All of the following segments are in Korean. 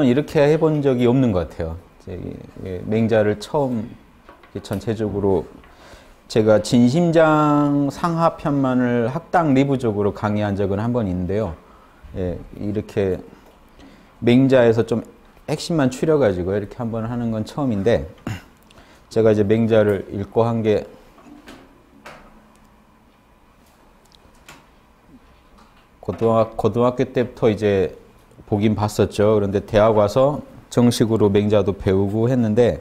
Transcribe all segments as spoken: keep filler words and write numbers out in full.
이렇게 해본 적이 없는 것 같아요. 맹자를 처음 전체적으로 제가 진심장 상하편만을 학당 내부적으로 강의한 적은 한 번 있는데요. 예, 이렇게 맹자에서 좀 핵심만 추려가지고 이렇게 한번 하는 건 처음인데, 제가 이제 맹자를 읽고 한 게 고등학, 고등학교 때부터 이제 보긴 봤었죠. 그런데 대학 와서 정식으로 맹자도 배우고 했는데,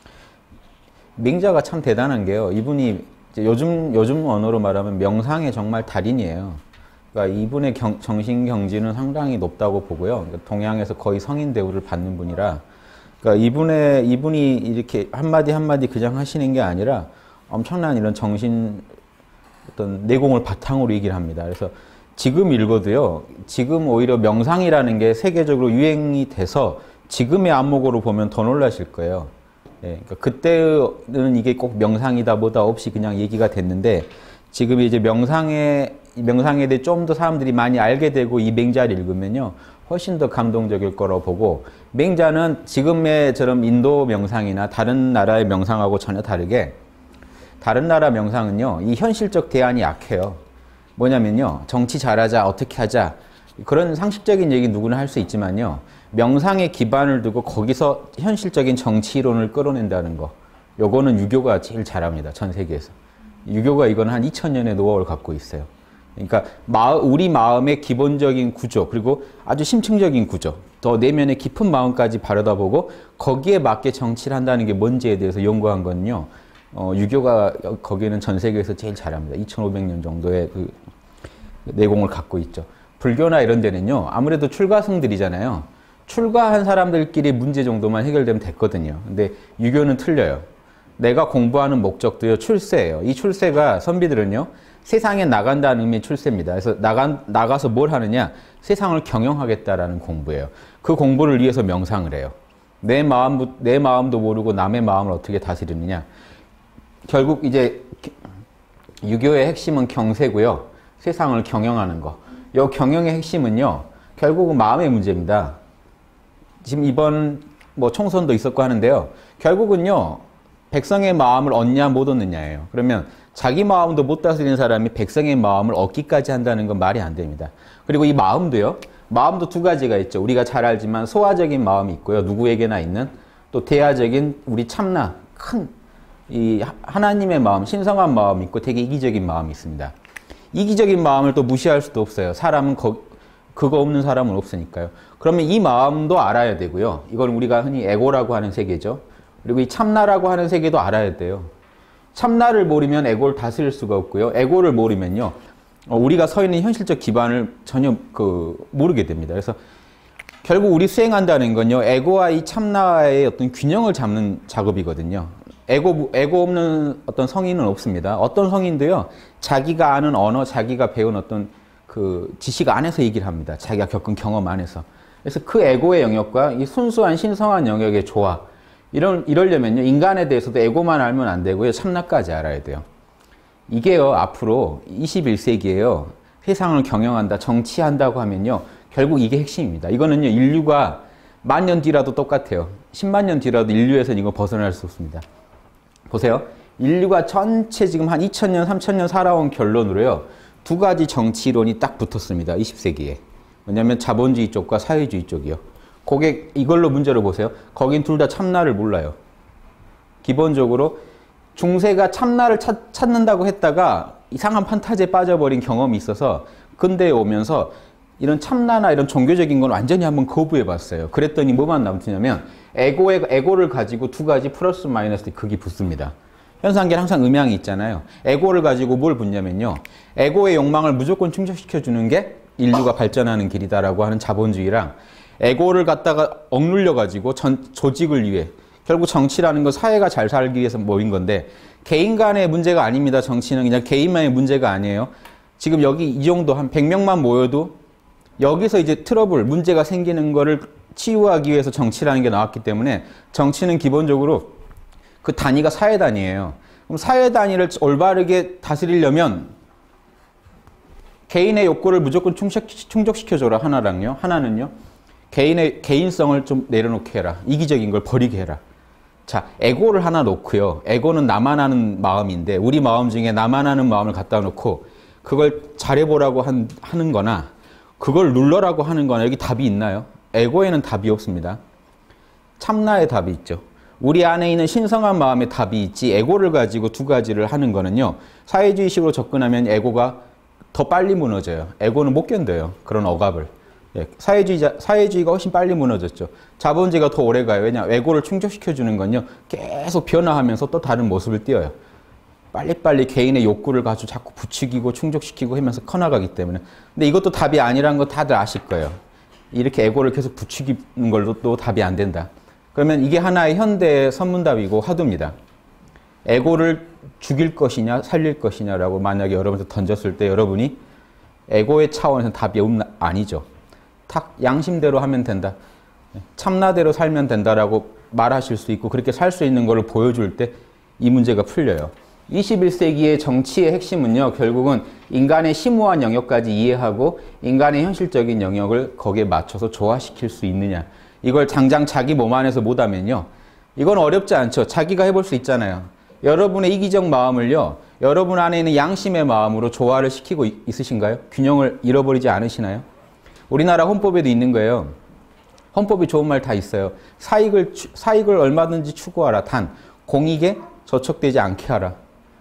맹자가 참 대단한 게요. 이분이 이제 요즘, 요즘 언어로 말하면 명상의 정말 달인이에요. 그러니까 이분의 경, 정신 경지는 상당히 높다고 보고요. 그러니까 동양에서 거의 성인 대우를 받는 분이라, 그러니까 이분의, 이분이 이렇게 한마디 한마디 그냥 하시는 게 아니라 엄청난 이런 정신 어떤 내공을 바탕으로 얘기를 합니다. 그래서 지금 읽어도요, 지금 오히려 명상이라는 게 세계적으로 유행이 돼서 지금의 안목으로 보면 더 놀라실 거예요. 예, 그러니까 그때는 이게 꼭 명상이다 뭐다 없이 그냥 얘기가 됐는데, 지금 이제 명상에, 명상에 대해 좀 더 사람들이 많이 알게 되고 이 맹자를 읽으면요, 훨씬 더 감동적일 거라고 보고, 맹자는 지금의처럼 인도 명상이나 다른 나라의 명상하고 전혀 다르게, 다른 나라 명상은요, 이 현실적 대안이 약해요. 뭐냐면요, 정치 잘하자, 어떻게 하자, 그런 상식적인 얘기 누구나 할 수 있지만요, 명상에 기반을 두고 거기서 현실적인 정치론을 끌어낸다는 거, 요거는 유교가 제일 잘합니다. 전 세계에서. 유교가 이건 한 이천 년의 노하우를 갖고 있어요. 그러니까 마, 우리 마음의 기본적인 구조, 그리고 아주 심층적인 구조, 더 내면의 깊은 마음까지 바라다보고 거기에 맞게 정치를 한다는 게 뭔지에 대해서 연구한 건요, 어, 유교가 거기는 전 세계에서 제일 잘합니다. 이천오백 년 정도의 그 내공을 갖고 있죠. 불교나 이런 데는요, 아무래도 출가승들이잖아요. 출가한 사람들끼리 문제 정도만 해결되면 됐거든요. 근데 유교는 틀려요. 내가 공부하는 목적도요, 출세예요. 이 출세가 선비들은요, 세상에 나간다는 의미의 출세입니다. 그래서 나가, 나가서 뭘 하느냐? 세상을 경영하겠다라는 공부예요. 그 공부를 위해서 명상을 해요. 내 마음, 내 마음도 모르고 남의 마음을 어떻게 다스리느냐? 결국 이제 유교의 핵심은 경세고요. 세상을 경영하는 거. 이 경영의 핵심은요, 결국은 마음의 문제입니다. 지금 이번 뭐 총선도 있었고 하는데요, 결국은요, 백성의 마음을 얻냐 못 얻느냐예요. 그러면 자기 마음도 못 다스리는 사람이 백성의 마음을 얻기까지 한다는 건 말이 안 됩니다. 그리고 이 마음도요, 마음도 두 가지가 있죠. 우리가 잘 알지만 소아적인 마음이 있고요, 누구에게나 있는, 또 대아적인 우리 참나, 큰 이 하나님의 마음, 신성한 마음이 있고 되게 이기적인 마음이 있습니다. 이기적인 마음을 또 무시할 수도 없어요. 사람은 거, 그거 없는 사람은 없으니까요. 그러면 이 마음도 알아야 되고요. 이걸 우리가 흔히 에고라고 하는 세계죠. 그리고 이 참나라고 하는 세계도 알아야 돼요. 참나를 모르면 에고를 다스릴 수가 없고요. 에고를 모르면요, 우리가 서 있는 현실적 기반을 전혀 그 모르게 됩니다. 그래서 결국 우리 수행한다는 건요, 에고와 이 참나의 어떤 균형을 잡는 작업이거든요. 에고, 에고 없는 어떤 성인은 없습니다. 어떤 성인도요, 자기가 아는 언어, 자기가 배운 어떤 그 지식 안에서 얘기를 합니다. 자기가 겪은 경험 안에서. 그래서 그 에고의 영역과 이 순수한 신성한 영역의 조화, 이런, 이러려면요, 인간에 대해서도 에고만 알면 안 되고요, 참나까지 알아야 돼요. 이게요, 앞으로 이십일 세기에요, 세상을 경영한다, 정치한다고 하면요, 결국 이게 핵심입니다. 이거는요, 인류가 만 년 뒤라도 똑같아요. 십만 년 뒤라도 인류에서는 이거 벗어날 수 없습니다. 보세요. 인류가 전체 지금 한 이천 년, 삼천 년 살아온 결론으로요, 두 가지 정치론이 딱 붙었습니다. 이십 세기에. 왜냐하면 자본주의 쪽과 사회주의 쪽이요. 그게 이걸로 문제를 보세요. 거긴 둘 다 참나를 몰라요. 기본적으로 중세가 참나를 찾, 찾는다고 했다가 이상한 판타지에 빠져버린 경험이 있어서 근대에 오면서 이런 참나나 이런 종교적인 건 완전히 한번 거부해봤어요. 그랬더니 뭐만 남느냐면 에고의, 에고를 가지고 두 가지 플러스 마이너스 극이 붙습니다. 현상계는 항상 음양이 있잖아요. 에고를 가지고 뭘 붙냐면요, 에고의 욕망을 무조건 충족시켜주는 게 인류가 발전하는 길이다라고 하는 자본주의랑, 에고를 갖다가 억눌려 가지고 전, 조직을 위해, 결국 정치라는 건 사회가 잘 살기 위해서 모인 건데, 개인 간의 문제가 아닙니다. 정치는 그냥 개인만의 문제가 아니에요. 지금 여기 이 정도 한 백 명만 모여도 여기서 이제 트러블, 문제가 생기는 거를 치유하기 위해서 정치라는 게 나왔기 때문에, 정치는 기본적으로 그 단위가 사회 단위예요. 그럼 사회 단위를 올바르게 다스리려면 개인의 욕구를 무조건 충족시켜줘라, 하나랑요. 하나는요, 개인의 개인성을 좀 내려놓게 해라. 이기적인 걸 버리게 해라. 자, 에고를 하나 놓고요. 에고는 나만 하는 마음인데 우리 마음 중에 나만 하는 마음을 갖다 놓고 그걸 잘해보라고 한, 하는 거나 그걸 눌러라고 하는 거나 여기 답이 있나요? 에고에는 답이 없습니다. 참나의 답이 있죠. 우리 안에 있는 신성한 마음의 답이 있지 에고를 가지고 두 가지를 하는 거는요. 사회주의식으로 접근하면 에고가 더 빨리 무너져요. 에고는 못 견뎌요. 그런 억압을. 예, 사회주의자, 사회주의가 훨씬 빨리 무너졌죠. 자본주의가 더 오래 가요. 왜냐? 에고를 충족시켜주는 건요. 계속 변화하면서 또 다른 모습을 띄어요. 빨리빨리 개인의 욕구를 가지고 자꾸 부추기고 충족시키고 하면서 커나가기 때문에. 근데 이것도 답이 아니라는 거 다들 아실 거예요. 이렇게 에고를 계속 부추기는 걸로 또 답이 안 된다. 그러면 이게 하나의 현대의 선문답이고 화두입니다. 에고를 죽일 것이냐 살릴 것이냐라고 만약에 여러분한테 던졌을 때 여러분이 에고의 차원에서 답이 없나? 아니죠. 탁 양심대로 하면 된다. 참나대로 살면 된다라고 말하실 수 있고 그렇게 살 수 있는 것을 보여줄 때 이 문제가 풀려요. 이십일 세기의 정치의 핵심은요. 결국은 인간의 심오한 영역까지 이해하고 인간의 현실적인 영역을 거기에 맞춰서 조화시킬 수 있느냐. 이걸 당장 자기 몸 안에서 못하면요. 이건 어렵지 않죠. 자기가 해볼 수 있잖아요. 여러분의 이기적 마음을요. 여러분 안에 있는 양심의 마음으로 조화를 시키고 있으신가요? 균형을 잃어버리지 않으시나요? 우리나라 헌법에도 있는 거예요. 헌법이 좋은 말 다 있어요. 사익을, 사익을 얼마든지 추구하라. 단, 공익에 저촉되지 않게 하라.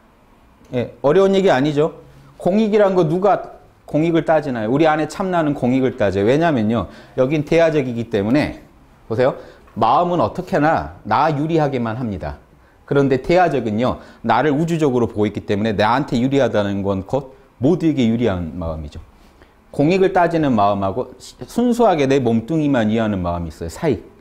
예, 어려운 얘기 아니죠? 공익이란 거 누가 공익을 따지나요? 우리 안에 참나는 공익을 따져요. 왜냐면요. 여긴 대화적이기 때문에, 보세요. 마음은 어떻게나 나 유리하게만 합니다. 그런데 대화적은요. 나를 우주적으로 보고 있기 때문에 나한테 유리하다는 건 곧 모두에게 유리한 마음이죠. 공익을 따지는 마음하고 순수하게 내 몸뚱이만 이해하는 마음이 있어요. 사익.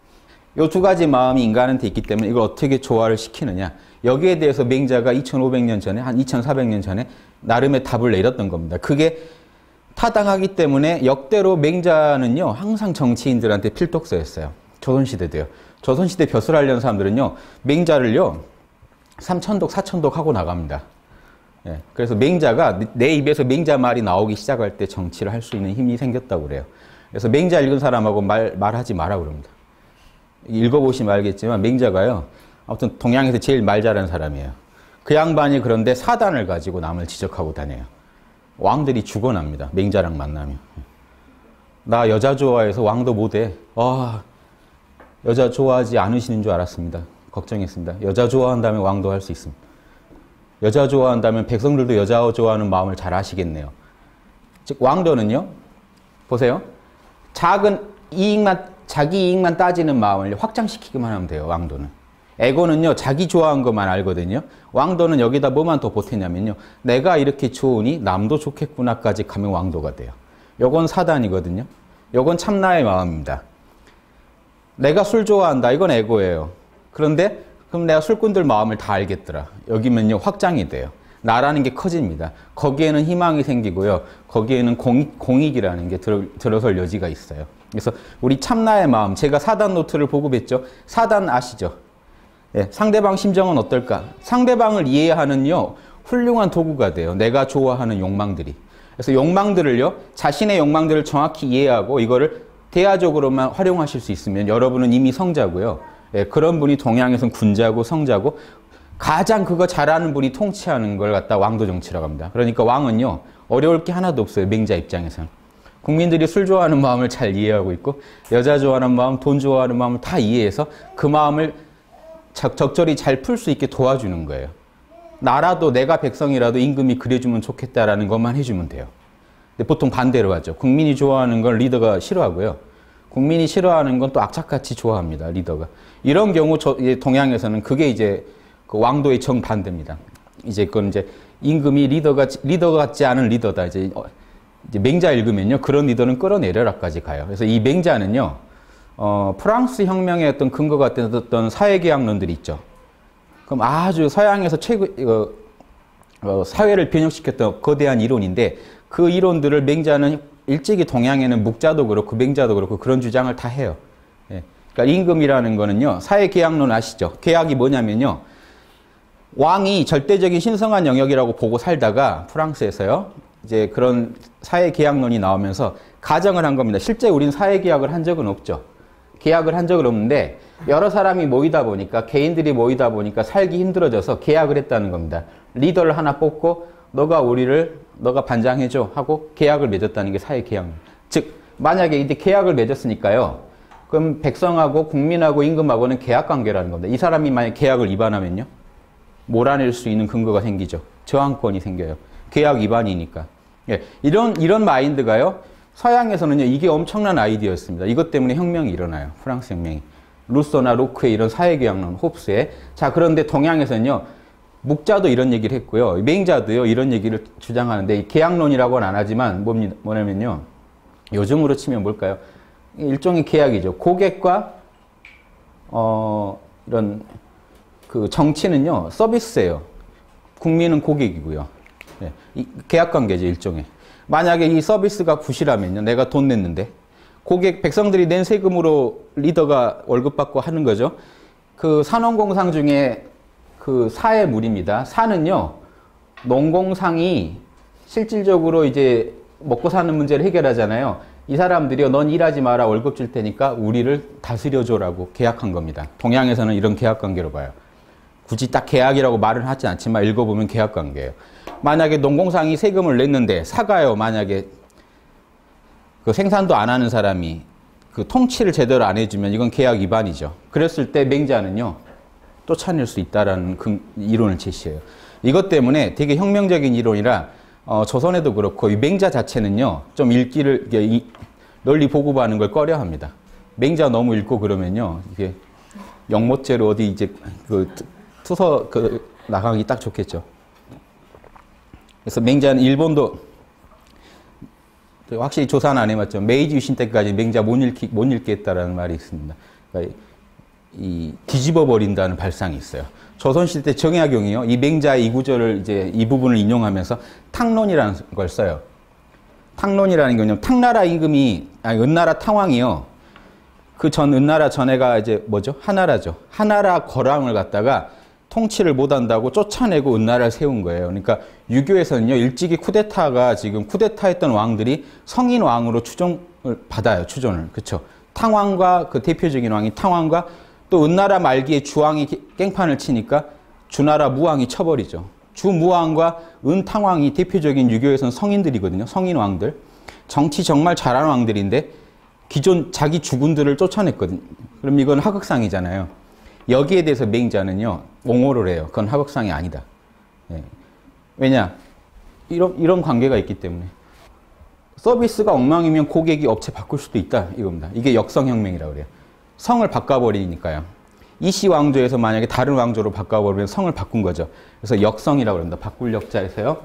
이 두 가지 마음이 인간한테 있기 때문에 이걸 어떻게 조화를 시키느냐. 여기에 대해서 맹자가 이천오백 년 전에, 한 이천사백 년 전에 나름의 답을 내렸던 겁니다. 그게 타당하기 때문에 역대로 맹자는요. 항상 정치인들한테 필독서였어요. 조선시대도요. 조선시대 벼슬 하려는 사람들은요. 맹자를요. 삼천독, 사천독 하고 나갑니다. 예, 그래서 맹자가 내 입에서 맹자 말이 나오기 시작할 때 정치를 할 수 있는 힘이 생겼다고 그래요. 그래서 맹자 읽은 사람하고 말, 말하지 마라 그럽니다. 읽어보시면 알겠지만 맹자가요. 아무튼 동양에서 제일 말 잘하는 사람이에요. 그 양반이 그런데 사단을 가지고 남을 지적하고 다녀요. 왕들이 죽어납니다. 맹자랑 만나면. 나 여자 좋아해서 왕도 못해. 아, 여자 좋아하지 않으시는 줄 알았습니다. 걱정했습니다. 여자 좋아한다면 왕도 할 수 있습니다. 여자 좋아한다면 백성들도 여자 좋아하는 마음을 잘 아시겠네요. 즉 왕도는요. 보세요. 작은 이익만 자기 이익만 따지는 마음을 확장시키기만 하면 돼요. 왕도는. 에고는요. 자기 좋아하는 것만 알거든요. 왕도는 여기다 뭐만 더 보태냐면요. 내가 이렇게 좋으니 남도 좋겠구나까지 가면 왕도가 돼요. 요건 사단이거든요. 요건 참나의 마음입니다. 내가 술 좋아한다. 이건 에고예요. 그런데 그럼 내가 술꾼들 마음을 다 알겠더라. 여기면요. 확장이 돼요. 나라는 게 커집니다. 거기에는 희망이 생기고요. 거기에는 공익, 공익이라는 게 들어, 들어설 여지가 있어요. 그래서 우리 참나의 마음, 제가 사단 노트를 보고 뵀죠. 사단 아시죠? 예, 상대방 심정은 어떨까? 상대방을 이해하는요. 훌륭한 도구가 돼요. 내가 좋아하는 욕망들이. 그래서 욕망들을요. 자신의 욕망들을 정확히 이해하고 이거를 대화적으로만 활용하실 수 있으면 여러분은 이미 성자고요. 예, 그런 분이 동양에서는 군자고 성자고 가장 그거 잘하는 분이 통치하는 걸 갖다 왕도 정치라고 합니다. 그러니까 왕은요. 어려울 게 하나도 없어요. 맹자 입장에서는. 국민들이 술 좋아하는 마음을 잘 이해하고 있고 여자 좋아하는 마음, 돈 좋아하는 마음을 다 이해해서 그 마음을 적절히 잘 풀 수 있게 도와주는 거예요. 나라도 내가 백성이라도 임금이 그래주면 좋겠다라는 것만 해주면 돼요. 근데 보통 반대로 하죠. 국민이 좋아하는 걸 리더가 싫어하고요. 국민이 싫어하는 건 또 악착같이 좋아합니다. 리더가. 이런 경우 저, 동양에서는 그게 이제 그 왕도의 정반대입니다. 이제 그건 이제 임금이 리더가 리더 같지 않은 리더다. 이제, 어, 이제 맹자 읽으면요. 그런 리더는 끌어내려라까지 가요. 그래서 이 맹자는요. 어, 프랑스 혁명의 어떤 근거가 됐던 사회계약론들이 있죠. 그럼 아주 서양에서 최고 어, 어, 사회를 변혁시켰던 거대한 이론인데 그 이론들을 맹자는 일찍이 동양에는 묵자도 그렇고 맹자도 그렇고 그런 주장을 다 해요. 예. 그러니까 임금이라는 거는요. 사회계약론 아시죠? 계약이 뭐냐면요. 왕이 절대적인 신성한 영역이라고 보고 살다가 프랑스에서요. 이제 그런 사회계약론이 나오면서 가정을 한 겁니다. 실제 우린 사회계약을 한 적은 없죠. 계약을 한 적은 없는데 여러 사람이 모이다 보니까 개인들이 모이다 보니까 살기 힘들어져서 계약을 했다는 겁니다. 리더를 하나 뽑고 너가 우리를 너가 반장해줘 하고 계약을 맺었다는 게 사회계약. 즉 만약에 이제 계약을 맺었으니까요. 그럼 백성하고 국민하고 임금하고는 계약관계라는 겁니다. 이 사람이 만약 계약을 위반하면요. 몰아낼 수 있는 근거가 생기죠. 저항권이 생겨요. 계약 위반이니까. 예, 이런 이런 마인드가요. 서양에서는요. 이게 엄청난 아이디어였습니다. 이것 때문에 혁명이 일어나요. 프랑스 혁명이. 루소나 로크의 이런 사회계약론, 홉스의. 자, 그런데 동양에서는요. 묵자도 이런 얘기를 했고요. 맹자도요. 이런 얘기를 주장하는데 계약론이라고는 안 하지만 뭡니다. 뭐냐면요. 요즘으로 치면 뭘까요? 일종의 계약이죠. 고객과 어, 이런 그 정치는요. 서비스예요. 국민은 고객이고요. 예, 이 계약관계죠. 일종의. 만약에 이 서비스가 부실하면요. 내가 돈 냈는데 고객, 백성들이 낸 세금으로 리더가 월급 받고 하는 거죠. 그 산업공상 중에 그 사의 물입니다. 사는요. 농공상이 실질적으로 이제 먹고 사는 문제를 해결하잖아요. 이 사람들이요. 넌 일하지 마라. 월급 줄 테니까 우리를 다스려줘라고 계약한 겁니다. 동양에서는 이런 계약관계로 봐요. 굳이 딱 계약이라고 말은 하지 않지만 읽어보면 계약관계예요. 만약에 농공상이 세금을 냈는데 사가요. 만약에 그 생산도 안 하는 사람이 그 통치를 제대로 안 해주면 이건 계약 위반이죠. 그랬을 때 맹자는요. 쫓아낼 수 있다라는 그 이론을 제시해요. 이것 때문에 되게 혁명적인 이론이라 어, 조선에도 그렇고 이 맹자 자체는요. 좀 읽기를 이, 널리 보고하는 걸 꺼려합니다. 맹자 너무 읽고 그러면요. 이게 영모죄로 어디 이제 그 투서 그 나가기 딱 좋겠죠. 그래서 맹자는 일본도 확실히 조사는 안 해봤죠. 메이지 유신 때까지 맹자 못 읽기, 못 읽겠다라는 말이 있습니다. 그러니까 이 뒤집어 버린다는 발상이 있어요. 조선시대 때 정약용이요. 이 맹자의 이 구절을 이제 이 부분을 인용하면서 탕론이라는 걸 써요. 탕론이라는 건요. 탕나라 임금이, 아니, 은나라 탕왕이요. 그 전 은나라 전에가 이제 뭐죠? 하나라죠. 하나라 거랑을 갖다가 통치를 못한다고 쫓아내고 은나라를 세운 거예요. 그러니까 유교에서는요. 일찍이 쿠데타가 지금 쿠데타했던 왕들이 성인 왕으로 추종을 받아요. 추존을. 그렇죠. 탕왕과 그 대표적인 왕이 탕왕과 또 은나라 말기에 주왕이 깽판을 치니까 주나라 무왕이 쳐버리죠. 주무왕과 은탕왕이 대표적인 유교에서는 성인들이거든요. 성인 왕들. 정치 정말 잘하는 왕들인데 기존 자기 주군들을 쫓아냈거든요. 그럼 이건 하극상이잖아요. 여기에 대해서 맹자는요. 옹호를 해요. 그건 하극상이 아니다. 예. 왜냐? 이런, 이런 관계가 있기 때문에. 서비스가 엉망이면 고객이 업체 바꿀 수도 있다. 이겁니다. 이게 역성혁명이라고 그래요. 성을 바꿔버리니까요. 이씨 왕조에서 만약에 다른 왕조로 바꿔버리면 성을 바꾼 거죠. 그래서 역성이라고 합니다. 바꿀 역자에서요.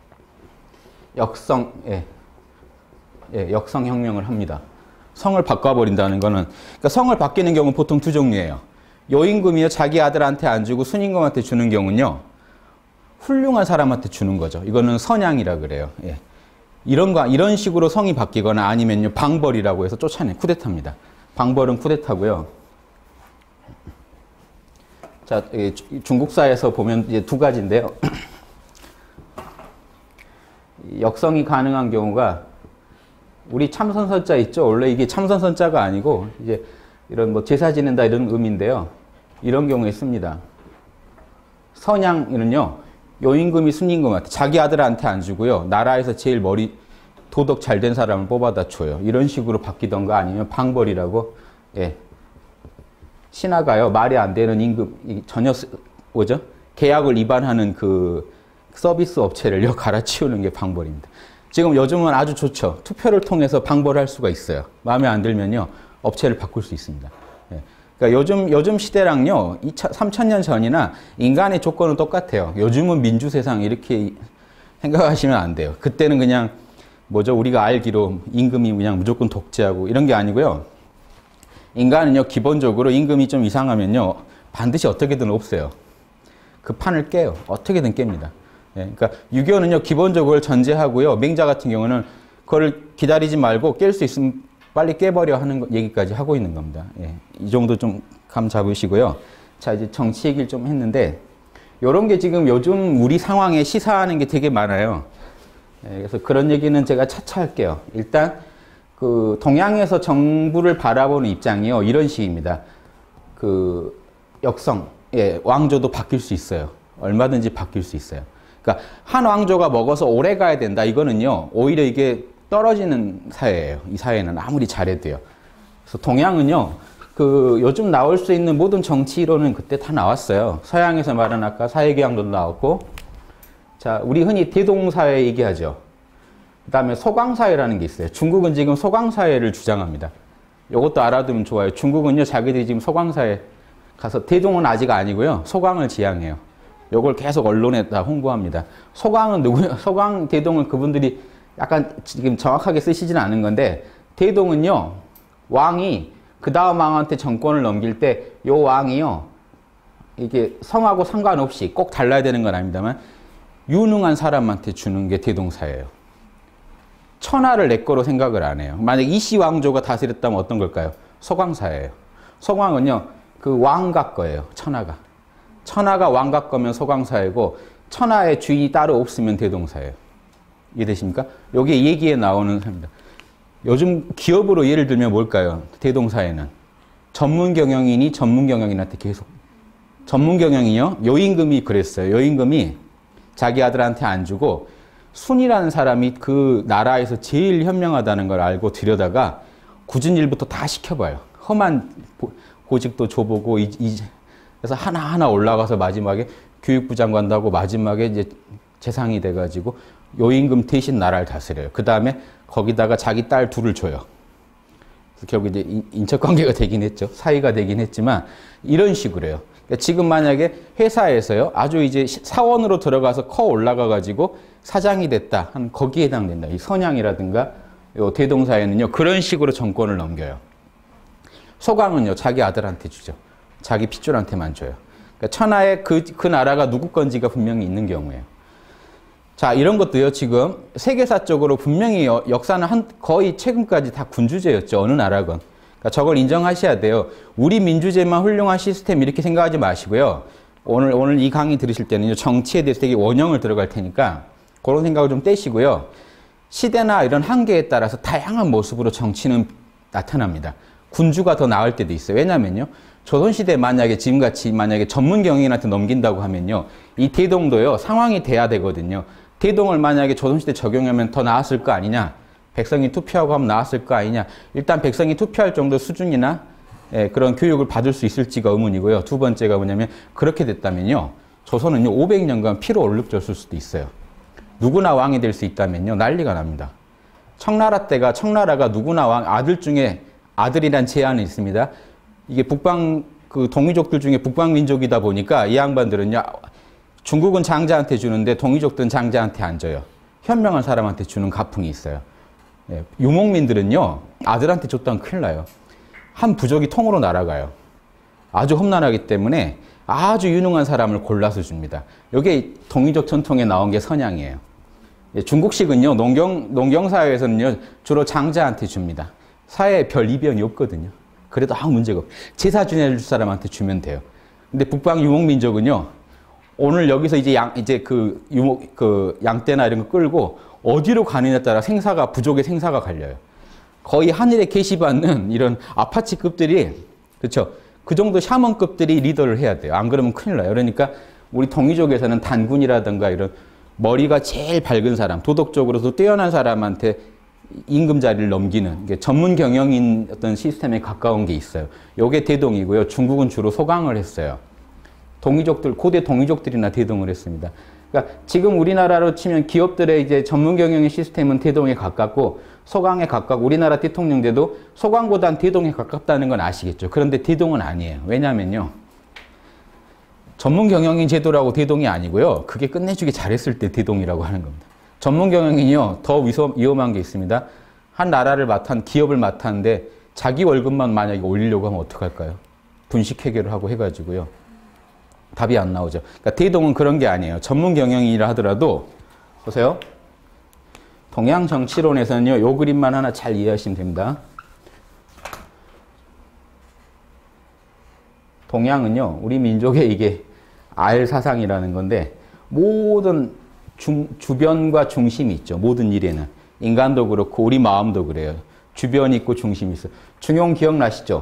역성, 예. 예, 역성혁명을 합니다. 성을 바꿔버린다는 거는, 그러니까 성을 바뀌는 경우는 보통 두 종류예요. 여임금이요. 자기 아들한테 안 주고 순임금한테 주는 경우는요. 훌륭한 사람한테 주는 거죠. 이거는 선양이라 그래요. 예. 이런 거, 이런 식으로 성이 바뀌거나 아니면요. 방벌이라고 해서 쫓아내, 쿠데타입니다. 방벌은 쿠데타고요. 자, 중국사에서 보면 이제 두 가지인데요. 역성이 가능한 경우가 우리 참선선자 있죠? 원래 이게 참선선자가 아니고 이제 이런 뭐 제사 지낸다 이런 의미인데요. 이런 경우에 씁니다. 선양은요. 여임금이 순임금한테 자기 아들한테 안 주고요. 나라에서 제일 머리 도덕 잘 된 사람을 뽑아다 줘요. 이런 식으로 바뀌던가 아니면 방벌이라고 예. 신하가요. 말이 안 되는 임금 전혀 뭐죠? 계약을 위반하는 그 서비스 업체를요. 갈아치우는 게 방벌입니다. 지금 요즘은 아주 좋죠. 투표를 통해서 방벌할 수가 있어요. 마음에 안 들면요. 업체를 바꿀 수 있습니다. 예. 그러니까 요즘, 요즘 시대랑요. 삼천 년 전이나 인간의 조건은 똑같아요. 요즘은 민주세상 이렇게 생각하시면 안 돼요. 그때는 그냥 뭐죠? 우리가 알기로 임금이 그냥 무조건 독재하고 이런 게 아니고요. 인간은요. 기본적으로 임금이 좀 이상하면요. 반드시 어떻게든 없애요. 그 판을 깨요. 어떻게든 깹니다. 예. 그러니까 유교는요. 기본적으로 전제하고요. 맹자 같은 경우는 그걸 기다리지 말고 깰 수 있으면 빨리 깨버려 하는 얘기까지 하고 있는 겁니다. 예, 이 정도 좀 감 잡으시고요. 자, 이제 정치 얘기를 좀 했는데, 요런 게 지금 요즘 우리 상황에 시사하는 게 되게 많아요. 예, 그래서 그런 얘기는 제가 차차 할게요. 일단 그 동양에서 정부를 바라보는 입장이요. 이런 식입니다. 그 역성, 예, 왕조도 바뀔 수 있어요. 얼마든지 바뀔 수 있어요. 그러니까 한 왕조가 먹어서 오래 가야 된다. 이거는요. 오히려 이게 떨어지는 사회예요. 이 사회는 아무리 잘해도요. 그래서 동양은요. 그 요즘 나올 수 있는 모든 정치 이론은 그때 다 나왔어요. 서양에서 말한 아까 사회교양론도 나왔고, 자, 우리 흔히 대동사회 얘기하죠. 그 다음에 소강사회라는 게 있어요. 중국은 지금 소강사회를 주장합니다. 이것도 알아두면 좋아요. 중국은요, 자기들이 지금 소강사회 가서, 대동은 아직 아니고요, 소강을 지향해요. 요걸 계속 언론에 다 홍보합니다. 소강은 누구요? 소강, 대동은 그분들이 약간 지금 정확하게 쓰시지는 않은 건데, 대동은요, 왕이 그 다음 왕한테 정권을 넘길 때, 요 왕이요, 이게 성하고 상관없이 꼭 달라야 되는 건 아닙니다만, 유능한 사람한테 주는 게 대동사예요. 천하를 내 거로 생각을 안 해요. 만약 이씨 왕조가 다스렸다면 어떤 걸까요? 소강사예요. 소강은요, 그 왕각 거예요. 천하가. 천하가 왕각 거면 소강사이고, 천하의 주인이 따로 없으면 대동사예요. 이해되십니까? 요게 얘기에 나오는 사입니다. 요즘 기업으로 예를 들면 뭘까요? 대동사에는 전문 경영인이 전문 경영인한테 계속, 전문 경영이요, 요임금이 그랬어요. 요임금이 자기 아들한테 안 주고 순이라는 사람이 그 나라에서 제일 현명하다는 걸 알고 들여다가 굳은 일부터 다 시켜봐요. 험한 고직도 줘보고, 이, 이, 그래서 하나하나 올라가서 마지막에 교육부 장관도 하고 마지막에 이제 재상이 돼가지고 요임금 대신 나라를 다스려요. 그 다음에 거기다가 자기 딸 둘을 줘요. 그래서 결국 이제 인척관계가 되긴 했죠. 사이가 되긴 했지만 이런 식으로 해요. 그러니까 지금 만약에 회사에서요, 아주 이제 사원으로 들어가서 커 올라가가지고 사장이 됐다. 한 거기에 해당된다. 이 선양이라든가 요 대동사에는요, 그런 식으로 정권을 넘겨요. 소강은요, 자기 아들한테 주죠. 자기 핏줄한테만 줘요. 그러니까 천하에 그, 그 나라가 누구 건지가 분명히 있는 경우예요. 자, 이런 것도요, 지금 세계사적으로 분명히 역사는 한, 거의 최근까지 다 군주제였죠. 어느 나라건. 그러니까 저걸 인정하셔야 돼요. 우리 민주제만 훌륭한 시스템 이렇게 생각하지 마시고요. 오늘, 오늘 이 강의 들으실 때는요, 정치에 대해서 되게 원형을 들어갈 테니까 그런 생각을 좀 떼시고요. 시대나 이런 한계에 따라서 다양한 모습으로 정치는 나타납니다. 군주가 더 나을 때도 있어요. 왜냐면요, 조선시대 만약에 지금같이 만약에 전문 경영인한테 넘긴다고 하면요, 이 대동도요, 상황이 돼야 되거든요. 대동을 만약에 조선시대 적용하면 더 나았을 거 아니냐, 백성이 투표하고 하면 나았을 거 아니냐. 일단 백성이 투표할 정도 수준이나 예, 그런 교육을 받을 수 있을지가 의문이고요. 두 번째가 뭐냐면, 그렇게 됐다면요, 조선은요 오백 년간 피로 얼룩졌을 수도 있어요. 누구나 왕이 될 수 있다면요, 난리가 납니다. 청나라 때가, 청나라가 누구나 왕, 아들 중에 아들이란 제한이 있습니다. 이게 북방, 그 동이족들 중에 북방민족이다 보니까 이 양반들은요, 중국은 장자한테 주는데 동이족들은 장자한테 안 줘요. 현명한 사람한테 주는 가풍이 있어요. 예, 유목민들은요, 아들한테 줬다면 큰일 나요. 한 부족이 통으로 날아가요. 아주 험난하기 때문에 아주 유능한 사람을 골라서 줍니다. 이게 동이족 전통에 나온 게 선양이에요. 예, 중국식은요, 농경, 농경사회에서는요, 주로 장자한테 줍니다. 사회에 별 이변이 없거든요. 그래도 아무 문제가 없어요. 제사 지내줄 사람한테 주면 돼요. 근데 북방 유목민족은요, 오늘 여기서 이제 양, 이제 그 유목, 그 양떼나 이런 거 끌고 어디로 가느냐에 따라 생사가, 부족의 생사가 갈려요. 거의 하늘에 계시받는 이런 아파치급들이, 그렇죠? 그 정도 샤먼급들이 리더를 해야 돼요. 안 그러면 큰일 나요. 그러니까 우리 동이족에서는 단군이라든가 이런 머리가 제일 밝은 사람, 도덕적으로도 뛰어난 사람한테 임금 자리를 넘기는 게 전문 경영인 어떤 시스템에 가까운 게 있어요. 요게 대동이고요. 중국은 주로 소강을 했어요. 동이족들, 고대 동이족들이나 대동을 했습니다. 그러니까 지금 우리나라로 치면 기업들의 이제 전문 경영의 시스템은 대동에 가깝고 소강에 가깝고, 우리나라 대통령제도 소강보단 대동에 가깝다는 건 아시겠죠. 그런데 대동은 아니에요. 왜냐면요, 전문 경영인 제도라고 대동이 아니고요, 그게 끝내주기 잘했을 때 대동이라고 하는 겁니다. 전문 경영인이요, 더 위험, 위험한 게 있습니다. 한 나라를 맡은, 기업을 맡았는데 자기 월급만 만약에 올리려고 하면 어떡할까요? 분식 회계를 하고 해가지고요, 답이 안 나오죠. 그러니까 대동은 그런 게 아니에요. 전문 경영인이라 하더라도, 보세요. 동양 정치론에서는요, 요 그림만 하나 잘 이해하시면 됩니다. 동양은요, 우리 민족의 이게 알 사상이라는 건데, 모든 중, 주변과 중심이 있죠. 모든 일에는. 인간도 그렇고 우리 마음도 그래요. 주변이 있고 중심이 있어요. 중용 기억나시죠?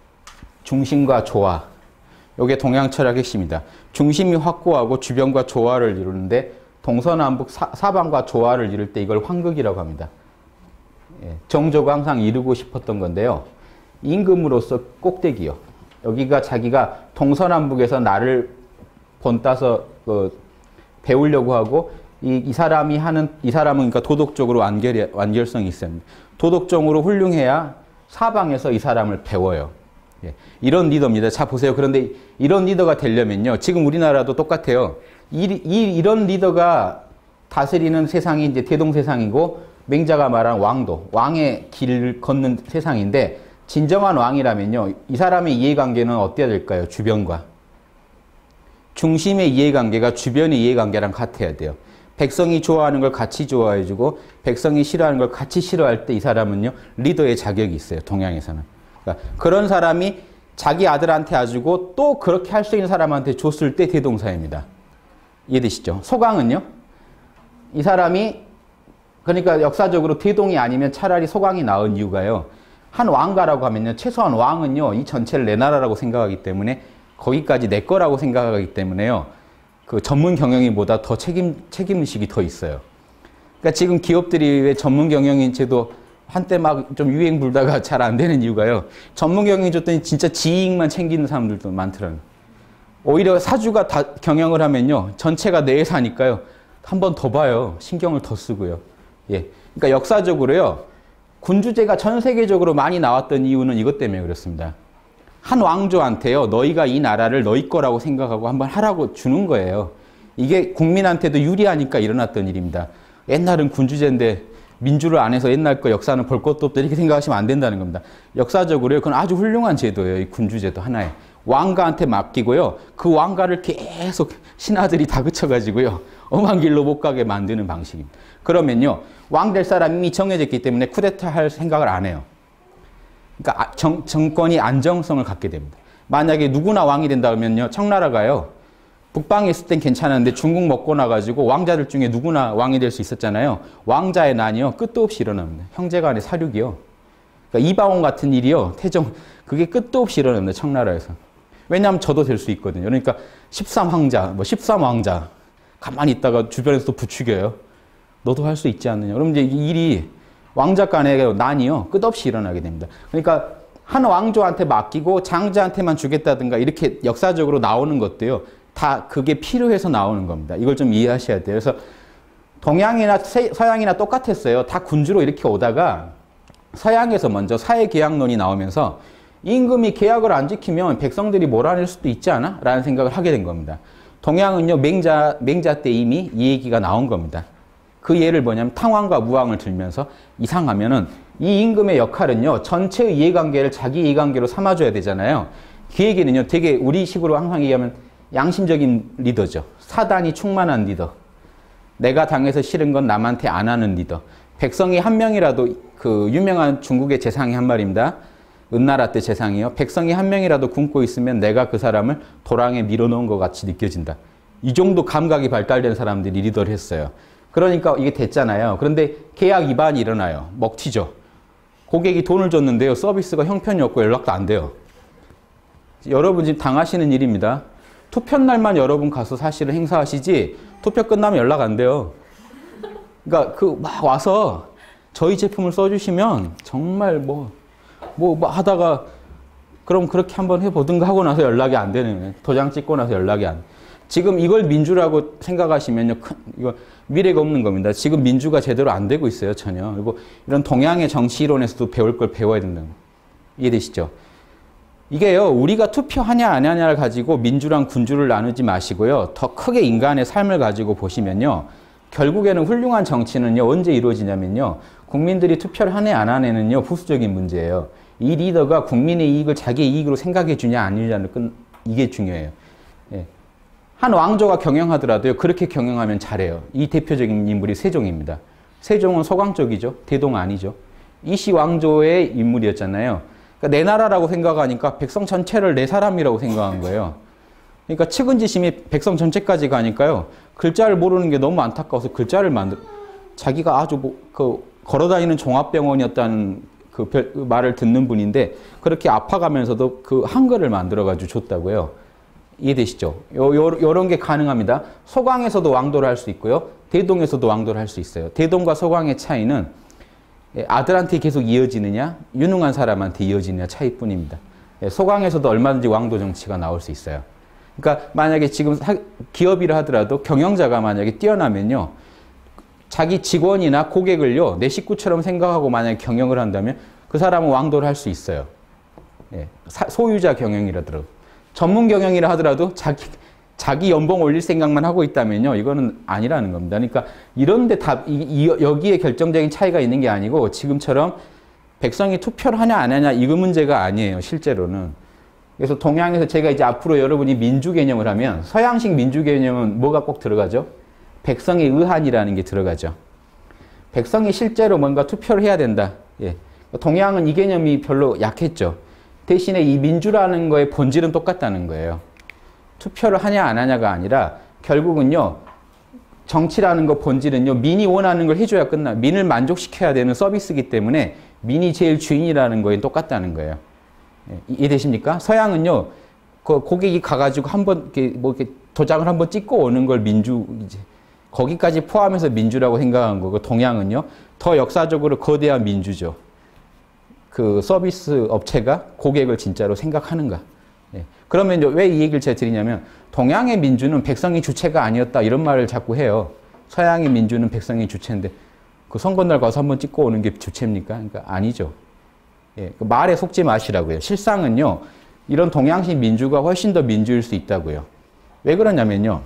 중심과 조화. 이게 동양 철학의 핵심이다. 중심이 확고하고 주변과 조화를 이루는데 동서남북 사, 사방과 조화를 이룰 때 이걸 환극이라고 합니다. 예, 정조가 항상 이루고 싶었던 건데요. 임금으로서 꼭대기요. 여기가 자기가 동서남북에서 나를 본따서 그, 배우려고 하고 이, 이 사람이 하는 이 사람은 그러니까 도덕적으로 완결 완결성이 있어요. 도덕적으로 훌륭해야 사방에서 이 사람을 배워요. 예, 이런 리더입니다. 자 보세요. 그런데 이런 리더가 되려면요. 지금 우리나라도 똑같아요. 이, 이 이런 리더가 다스리는 세상이 이제 대동세상이고 맹자가 말한 왕도 왕의 길을 걷는 세상인데 진정한 왕이라면요. 이 사람의 이해관계는 어때야 될까요? 주변과 중심의 이해관계가 주변의 이해관계랑 같아야 돼요. 백성이 좋아하는 걸 같이 좋아해주고 백성이 싫어하는 걸 같이 싫어할 때 이 사람은요. 리더의 자격이 있어요. 동양에서는. 그러니까 그런 사람이 자기 아들한테 해주고 또 그렇게 할 수 있는 사람한테 줬을 때 대동사입니다. 이해되시죠? 소강은요. 이 사람이 그러니까 역사적으로 대동이 아니면 차라리 소강이 나은 이유가요. 한 왕가라고 하면요. 최소한 왕은요. 이 전체를 내 나라라고 생각하기 때문에 거기까지 내 거라고 생각하기 때문에요. 그 전문 경영인보다 더 책임, 책임의식이 더 있어요. 그러니까 지금 기업들이 왜 전문 경영인 제도 한때 막 좀 유행 불다가 잘 안 되는 이유가요. 전문 경영인 줬더니 진짜 지이익만 챙기는 사람들도 많더라고요. 오히려 사주가 다 경영을 하면요. 전체가 내 회사니까요. 한 번 더 봐요. 신경을 더 쓰고요. 예. 그러니까 역사적으로요. 군주제가 전 세계적으로 많이 나왔던 이유는 이것 때문에 그렇습니다. 한 왕조한테요. 너희가 이 나라를 너희 거라고 생각하고 한번 하라고 주는 거예요. 이게 국민한테도 유리하니까 일어났던 일입니다. 옛날은 군주제인데 민주를 안 해서 옛날 거 역사는 볼 것도 없다 이렇게 생각하시면 안 된다는 겁니다. 역사적으로요. 그건 아주 훌륭한 제도예요. 이 군주제도 하나에. 왕가한테 맡기고요. 그 왕가를 계속 신하들이 다그쳐가지고요. 엄한 길로 못 가게 만드는 방식입니다. 그러면요. 왕 될 사람이 이미 정해졌기 때문에 쿠데타 할 생각을 안 해요. 그러니까 정, 정권이 안정성을 갖게 됩니다. 만약에 누구나 왕이 된다 그러면요. 청나라가요. 북방에 있을 땐 괜찮았는데 중국 먹고 나가지고 왕자들 중에 누구나 왕이 될 수 있었잖아요. 왕자의 난이요. 끝도 없이 일어납니다. 형제간의 사륙이요. 그러니까 이방원 같은 일이요. 태종 그게 끝도 없이 일어납니다. 청나라에서. 왜냐하면 저도 될 수 있거든요. 그러니까 십삼 황자, 뭐 십삼 왕자 가만히 있다가 주변에서 또 부추겨요. 너도 할 수 있지 않느냐. 그럼 이제 이 일이 왕자 간의 난이요. 끝없이 일어나게 됩니다. 그러니까 한 왕조한테 맡기고 장자한테만 주겠다든가 이렇게 역사적으로 나오는 것도요. 다 그게 필요해서 나오는 겁니다. 이걸 좀 이해하셔야 돼요. 그래서 동양이나 서양이나 똑같았어요. 다 군주로 이렇게 오다가 서양에서 먼저 사회계약론이 나오면서 임금이 계약을 안 지키면 백성들이 몰아낼 수도 있지 않아? 라는 생각을 하게 된 겁니다. 동양은요. 맹자, 맹자 때 이미 이 얘기가 나온 겁니다. 그 예를 뭐냐면 탕왕과 무왕을 들면서 이상하면은 이 임금의 역할은요. 전체의 이해관계를 자기 이해관계로 삼아줘야 되잖아요. 그 얘기는요. 되게 우리식으로 항상 얘기하면 양심적인 리더죠. 사단이 충만한 리더. 내가 당해서 싫은 건 남한테 안 하는 리더. 백성이 한 명이라도 그 유명한 중국의 재상이 한 말입니다. 은나라 때 재상이요. 백성이 한 명이라도 굶고 있으면 내가 그 사람을 도랑에 밀어넣은 것 같이 느껴진다. 이 정도 감각이 발달된 사람들이 리더를 했어요. 그러니까 이게 됐잖아요. 그런데 계약 위반이 일어나요. 먹튀죠. 고객이 돈을 줬는데요. 서비스가 형편이 없고 연락도 안 돼요. 여러분 지금 당하시는 일입니다. 투표 날만 여러분 가서 사실은 행사하시지 투표 끝나면 연락 안 돼요. 그러니까 그 막 와서 저희 제품을 써주시면 정말 뭐, 뭐, 뭐 하다가 그럼 그렇게 한번 해보든가 하고 나서 연락이 안 되는 거예요. 도장 찍고 나서 연락이 안. 지금 이걸 민주라고 생각하시면요. 큰, 이거 미래가 없는 겁니다. 지금 민주가 제대로 안 되고 있어요. 전혀. 그리고 이런 동양의 정치 이론에서도 배울 걸 배워야 된다는 거예요. 이해되시죠? 이게요. 우리가 투표하냐 안 하냐를 가지고 민주랑 군주를 나누지 마시고요. 더 크게 인간의 삶을 가지고 보시면요. 결국에는 훌륭한 정치는요. 언제 이루어지냐면요. 국민들이 투표를 하네 안 하네는요. 부수적인 문제예요. 이 리더가 국민의 이익을 자기의 이익으로 생각해 주냐 안 주냐는 이게 중요해요. 예. 한 왕조가 경영하더라도요. 그렇게 경영하면 잘해요. 이 대표적인 인물이 세종입니다. 세종은 소강적이죠. 대동 아니죠. 이씨 왕조의 인물이었잖아요. 그러니까 내 나라라고 생각하니까 백성 전체를 내 사람이라고 생각한 거예요. 그러니까 측은지심이 백성 전체까지 가니까요. 글자를 모르는 게 너무 안타까워서 글자를 만들, 자기가 아주 뭐, 그 걸어다니는 종합병원이었다는 그, 별, 그 말을 듣는 분인데 그렇게 아파가면서도 그 한글을 만들어가지고 줬다고요. 이해되시죠? 요, 요, 요런 게 가능합니다. 소강에서도 왕도를 할 수 있고요. 대동에서도 왕도를 할 수 있어요. 대동과 소강의 차이는 아들한테 계속 이어지느냐, 유능한 사람한테 이어지느냐 차이뿐입니다. 소강에서도 얼마든지 왕도 정치가 나올 수 있어요. 그러니까 만약에 지금 기업이라 하더라도 경영자가 만약에 뛰어나면요. 자기 직원이나 고객을요. 내 식구처럼 생각하고 만약에 경영을 한다면 그 사람은 왕도를 할 수 있어요. 소유자 경영이라더라도. 전문 경영이라 하더라도 자기, 자기 연봉 올릴 생각만 하고 있다면요. 이거는 아니라는 겁니다. 그러니까 이런데 다, 이, 이, 여기에 결정적인 차이가 있는 게 아니고 지금처럼 백성이 투표를 하냐 안 하냐 이거 문제가 아니에요. 실제로는. 그래서 동양에서 제가 이제 앞으로 여러분이 민주 개념을 하면 서양식 민주 개념은 뭐가 꼭 들어가죠? 백성의 의한이라는 게 들어가죠. 백성이 실제로 뭔가 투표를 해야 된다. 예. 동양은 이 개념이 별로 약했죠. 대신에 이 민주라는 거의 본질은 똑같다는 거예요. 투표를 하냐 안 하냐가 아니라 결국은요. 정치라는 거 본질은요. 민이 원하는 걸 해줘야 끝나. 민을 만족시켜야 되는 서비스이기 때문에 민이 제일 주인이라는 거에 똑같다는 거예요. 예. 이해되십니까? 서양은요. 그 고객이 가가지고 한번 이렇게 뭐 이렇게 도장을 한번 찍고 오는 걸 민주 이제 거기까지 포함해서 민주라고 생각한 거고 동양은요. 더 역사적으로 거대한 민주죠. 그 서비스 업체가 고객을 진짜로 생각하는가. 예. 그러면 왜 이 얘기를 제가 드리냐면 동양의 민주는 백성이 주체가 아니었다 이런 말을 자꾸 해요. 서양의 민주는 백성이 주체인데 그 선거날 가서 한번 찍고 오는 게 주체입니까? 그러니까 아니죠. 예. 그 말에 속지 마시라고요. 실상은요. 이런 동양식 민주가 훨씬 더 민주일 수 있다고요. 왜 그러냐면요.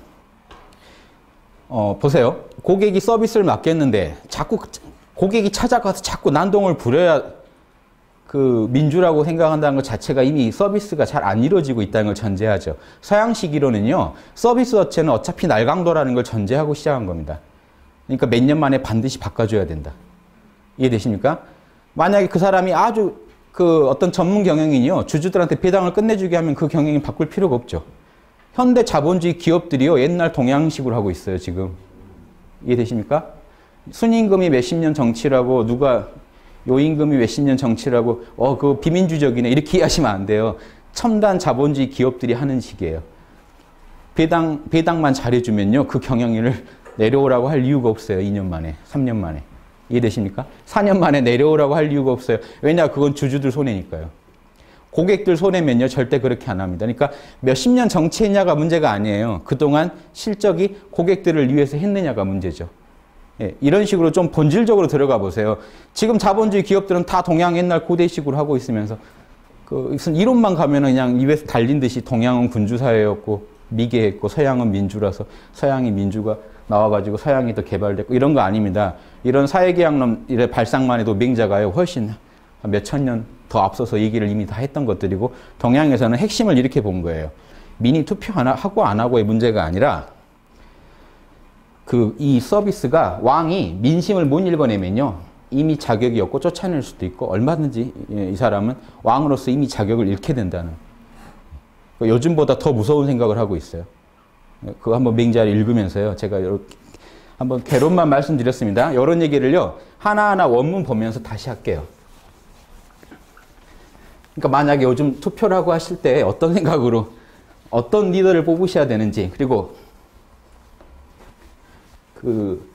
어, 보세요. 고객이 서비스를 맡겼는데 자꾸 고객이 찾아가서 자꾸 난동을 부려야 그 민주라고 생각한다는 것 자체가 이미 서비스가 잘 안 이루어지고 있다는 걸 전제하죠. 서양식으로는요. 서비스 자체는 어차피 날강도라는 걸 전제하고 시작한 겁니다. 그러니까 몇 년 만에 반드시 바꿔줘야 된다. 이해되십니까? 만약에 그 사람이 아주 그 어떤 전문 경영인이요. 주주들한테 배당을 끝내주게 하면 그 경영이 바꿀 필요가 없죠. 현대 자본주의 기업들이요. 옛날 동양식으로 하고 있어요. 지금. 이해되십니까? 순임금이 몇십 년 정치라고 누가 요임금이 몇십 년 정치라고 어, 그거 비민주적이네 이렇게 이해하시면 안 돼요. 첨단 자본주의 기업들이 하는 식이에요. 배당, 배당만 잘해주면요. 그 경영인을 내려오라고 할 이유가 없어요. 이 년 만에, 삼 년 만에. 이해되십니까? 사 년 만에 내려오라고 할 이유가 없어요. 왜냐? 그건 주주들 손해니까요. 고객들 손해면요. 절대 그렇게 안 합니다. 그러니까 몇십 년 정치했냐가 문제가 아니에요. 그동안 실적이 고객들을 위해서 했느냐가 문제죠. 예, 이런 식으로 좀 본질적으로 들어가 보세요. 지금 자본주의 기업들은 다 동양 옛날 고대식으로 하고 있으면서 그 무슨 이론만 가면은 그냥 입에서 달린 듯이 동양은 군주사회였고 미개했고 서양은 민주라서 서양이 민주가 나와가지고 서양이 더 개발됐고 이런 거 아닙니다. 이런 사회계약론 이래 발상만 해도 맹자가요 훨씬 몇천 년 더 앞서서 얘기를 이미 다 했던 것들이고 동양에서는 핵심을 이렇게 본 거예요. 민이 투표하고 안 하고의 문제가 아니라 그 이 서비스가 왕이 민심을 못 읽어내면요. 이미 자격이 없고 쫓아낼 수도 있고 얼마든지 이 사람은 왕으로서 이미 자격을 잃게 된다는 요즘보다 더 무서운 생각을 하고 있어요. 그거 한번 맹자를 읽으면서요. 제가 이렇게 한번 개론만 말씀드렸습니다. 이런 얘기를요. 하나하나 원문 보면서 다시 할게요. 그러니까 만약에 요즘 투표를 하고 하실 때 어떤 생각으로 어떤 리더를 뽑으셔야 되는지 그리고 그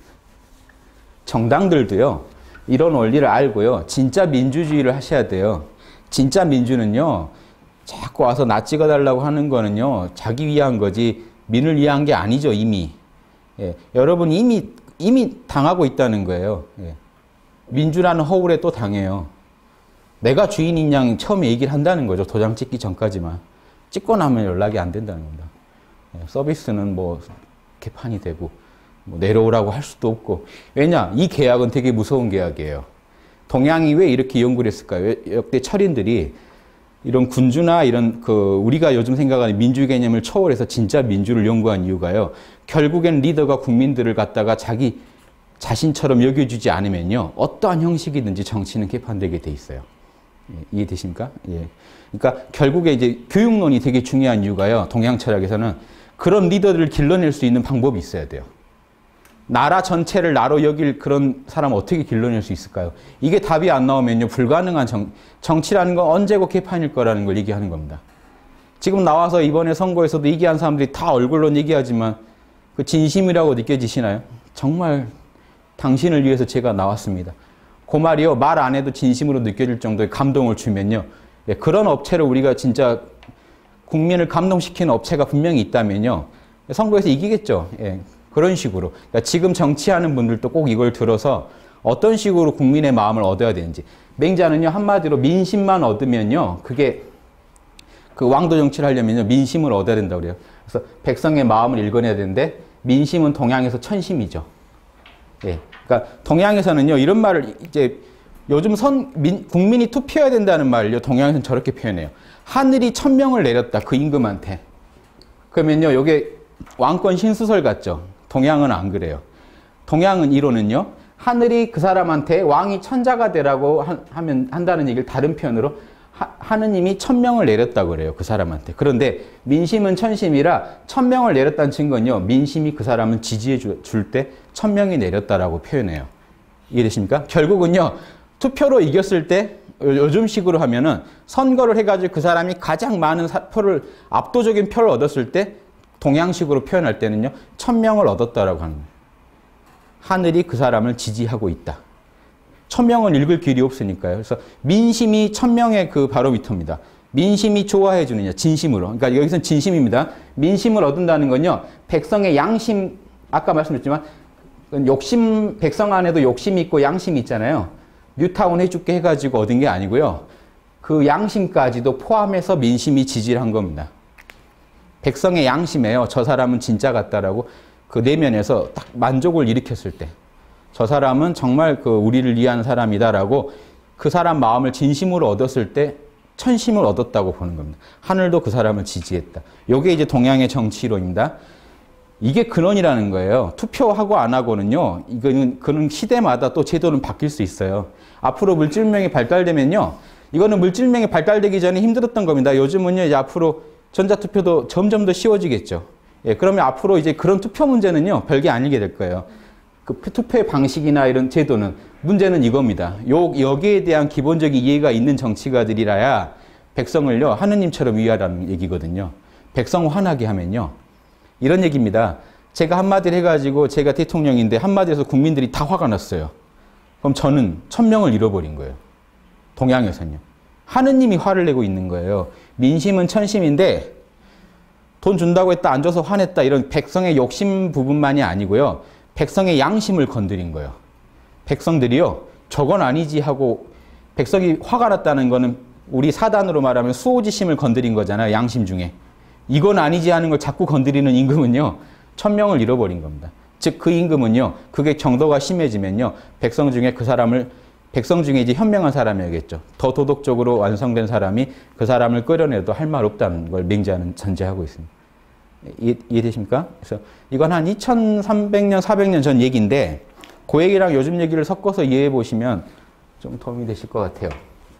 정당들도요. 이런 원리를 알고요. 진짜 민주주의를 하셔야 돼요. 진짜 민주는요. 자꾸 와서 나 찍어달라고 하는 거는요. 자기 위한 거지 민을 위한 게 아니죠. 이미. 예. 여러분 이미 이미 당하고 있다는 거예요. 예. 민주라는 허울에 또 당해요. 내가 주인인 양 처음에 얘기를 한다는 거죠. 도장 찍기 전까지만. 찍고 나면 연락이 안 된다는 겁니다. 예. 서비스는 뭐 개판이 되고 뭐 내려오라고 할 수도 없고. 왜냐? 이 계약은 되게 무서운 계약이에요. 동양이 왜 이렇게 연구를 했을까요? 역대 철인들이 이런 군주나 이런 그 우리가 요즘 생각하는 민주 개념을 초월해서 진짜 민주를 연구한 이유가요. 결국엔 리더가 국민들을 갖다가 자기 자신처럼 여겨주지 않으면요. 어떠한 형식이든지 정치는 개판되게 돼 있어요. 예, 이해되십니까? 예. 그러니까 결국에 이제 교육론이 되게 중요한 이유가요. 동양 철학에서는 그런 리더들을 길러낼 수 있는 방법이 있어야 돼요. 나라 전체를 나로 여길 그런 사람 어떻게 길러낼 수 있을까요? 이게 답이 안 나오면요. 불가능한 정, 정치라는 건 언제고 개판일 거라는 걸 얘기하는 겁니다. 지금 나와서 이번에 선거에서도 얘기한 사람들이 다 얼굴로 얘기하지만 그 진심이라고 느껴지시나요? 정말 당신을 위해서 제가 나왔습니다. 그 말이요. 말 안 해도 진심으로 느껴질 정도의 감동을 주면요. 예, 그런 업체를 우리가 진짜 국민을 감동시키는 업체가 분명히 있다면요. 선거에서 이기겠죠. 예, 그런 식으로. 그러니까 지금 정치하는 분들도 꼭 이걸 들어서 어떤 식으로 국민의 마음을 얻어야 되는지. 맹자는요. 한마디로 민심만 얻으면요. 그게 그 왕도 정치를 하려면요. 민심을 얻어야 된다고 그래요. 그래서 백성의 마음을 읽어내야 되는데 민심은 동양에서 천심이죠. 예. 그러니까 동양에서는요. 이런 말을 이제 요즘 선, 민, 국민이 투표해야 된다는 말을요. 동양에서는 저렇게 표현해요. 하늘이 천명을 내렸다. 그 임금한테. 그러면요. 이게 왕권 신수설 같죠. 동양은 안 그래요. 동양은 이론은요. 하늘이 그 사람한테 왕이 천자가 되라고 하, 하면, 한다는 얘기를 다른 표현으로 하, 하느님이 천명을 내렸다고 그래요. 그 사람한테. 그런데 민심은 천심이라 천명을 내렸다는 증거는요. 민심이 그 사람을 지지해 줄 때 천명이 내렸다라고 표현해요. 이해되십니까? 결국은요. 투표로 이겼을 때 요즘식으로 하면은 선거를 해가지고 그 사람이 가장 많은 표를 압도적인 표를 얻었을 때 동양식으로 표현할 때는요. 천명을 얻었다라고 하는 거예요. 하늘이 그 사람을 지지하고 있다. 천명은 읽을 길이 없으니까요. 그래서 민심이 천명의 그 바로미터입니다. 민심이 좋아해 주느냐, 진심으로. 그러니까 여기서는 진심입니다. 민심을 얻는다는 건요. 백성의 양심, 아까 말씀드렸지만 욕심, 백성 안에도 욕심이 있고 양심이 있잖아요. 뉴타운 해줄게 해가지고 얻은 게 아니고요. 그 양심까지도 포함해서 민심이 지지를 한 겁니다. 백성의 양심에요. 저 사람은 진짜 같다라고 그 내면에서 딱 만족을 일으켰을 때 저 사람은 정말 그 우리를 위한 사람이다라고 그 사람 마음을 진심으로 얻었을 때 천심을 얻었다고 보는 겁니다. 하늘도 그 사람을 지지했다. 이게 이제 동양의 정치론입니다. 이게 근원이라는 거예요. 투표하고 안 하고는요. 이거는 그런 시대마다 또 제도는 바뀔 수 있어요. 앞으로 물질명이 발달되면요. 이거는 물질명이 발달되기 전에 힘들었던 겁니다. 요즘은요. 이제 앞으로 전자투표도 점점 더 쉬워지겠죠. 예, 그러면 앞으로 이제 그런 투표 문제는요. 별게 아니게 될 거예요. 그 투표의 방식이나 이런 제도는 문제는 이겁니다. 요, 여기에 대한 기본적인 이해가 있는 정치가들이라야 백성을요. 하느님처럼 위하라는 얘기거든요. 백성 화나게 하면요. 이런 얘기입니다. 제가 한마디를 해가지고 제가 대통령인데 한마디에서 국민들이 다 화가 났어요. 그럼 저는 천명을 잃어버린 거예요. 동양에서는요. 하느님이 화를 내고 있는 거예요. 민심은 천심인데 돈 준다고 했다 안 줘서 화냈다 이런 백성의 욕심 부분만이 아니고요. 백성의 양심을 건드린 거예요. 백성들이요. 저건 아니지 하고 백성이 화가 났다는 거는 우리 사단으로 말하면 수호지심을 건드린 거잖아요. 양심 중에. 이건 아니지 하는 걸 자꾸 건드리는 임금은요. 천명을 잃어버린 겁니다. 즉 그 임금은요. 그게 정도가 심해지면요. 백성 중에 그 사람을 백성 중에 이제 현명한 사람이겠죠. 더 도덕적으로 완성된 사람이 그 사람을 끌어내도 할 말 없다는 걸 맹자는 전제하고 있습니다. 이해, 이해되십니까? 그래서 이건 한 이천삼백 년, 사백 년 전 얘기인데 그 얘기랑 요즘 얘기를 섞어서 이해해 보시면 좀 도움이 되실 것 같아요.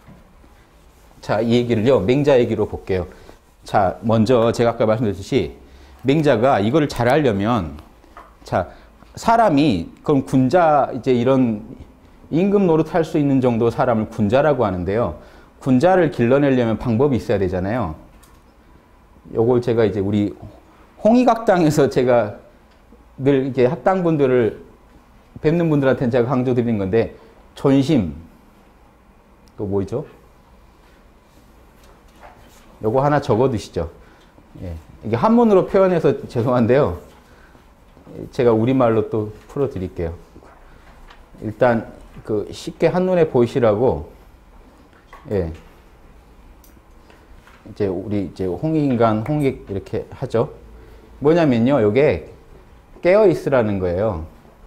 자, 이 얘기를요. 맹자 얘기로 볼게요. 자, 먼저 제가 아까 말씀드렸듯이 맹자가 이거를 잘 하려면 자, 사람이 그럼 군자 이제 이런 임금 노릇할 수 있는 정도 사람을 군자라고 하는데요. 군자를 길러내려면 방법이 있어야 되잖아요. 요걸 제가 이제 우리 홍익학당에서 제가 늘 이렇게 학당분들을 뵙는 분들한테는 제가 강조드리는 건데 존심 또 뭐죠? 요거 하나 적어두시죠. 예. 이게 한문으로 표현해서 죄송한데요. 제가 우리말로 또 풀어드릴게요. 일단 그 쉽게 한눈에 보이시라고 예. 이제 우리 이제 홍익인간 홍익 이렇게 하죠. 뭐냐면요. 요게 깨어 있으라는 거예요.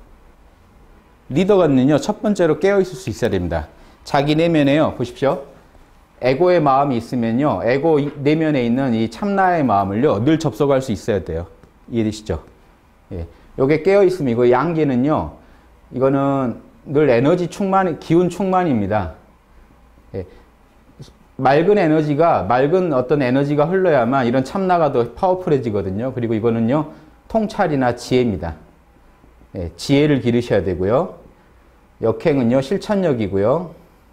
리더가는요. 첫 번째로 깨어 있을 수 있어야 됩니다. 자기 내면에요. 보십시오. 에고의 마음이 있으면요. 에고 내면에 있는 이 참나의 마음을요. 늘 접속할 수 있어야 돼요. 이해되시죠? 예. 요게 깨어 있으면 이거 양기는요. 이거는 늘 에너지 충만, 기운 충만입니다. 예. 맑은 에너지가, 맑은 어떤 에너지가 흘러야만 이런 참나가 더 파워풀해지거든요. 그리고 이거는요, 통찰이나 지혜입니다. 예, 지혜를 기르셔야 되고요. 역행은요, 실천력이고요.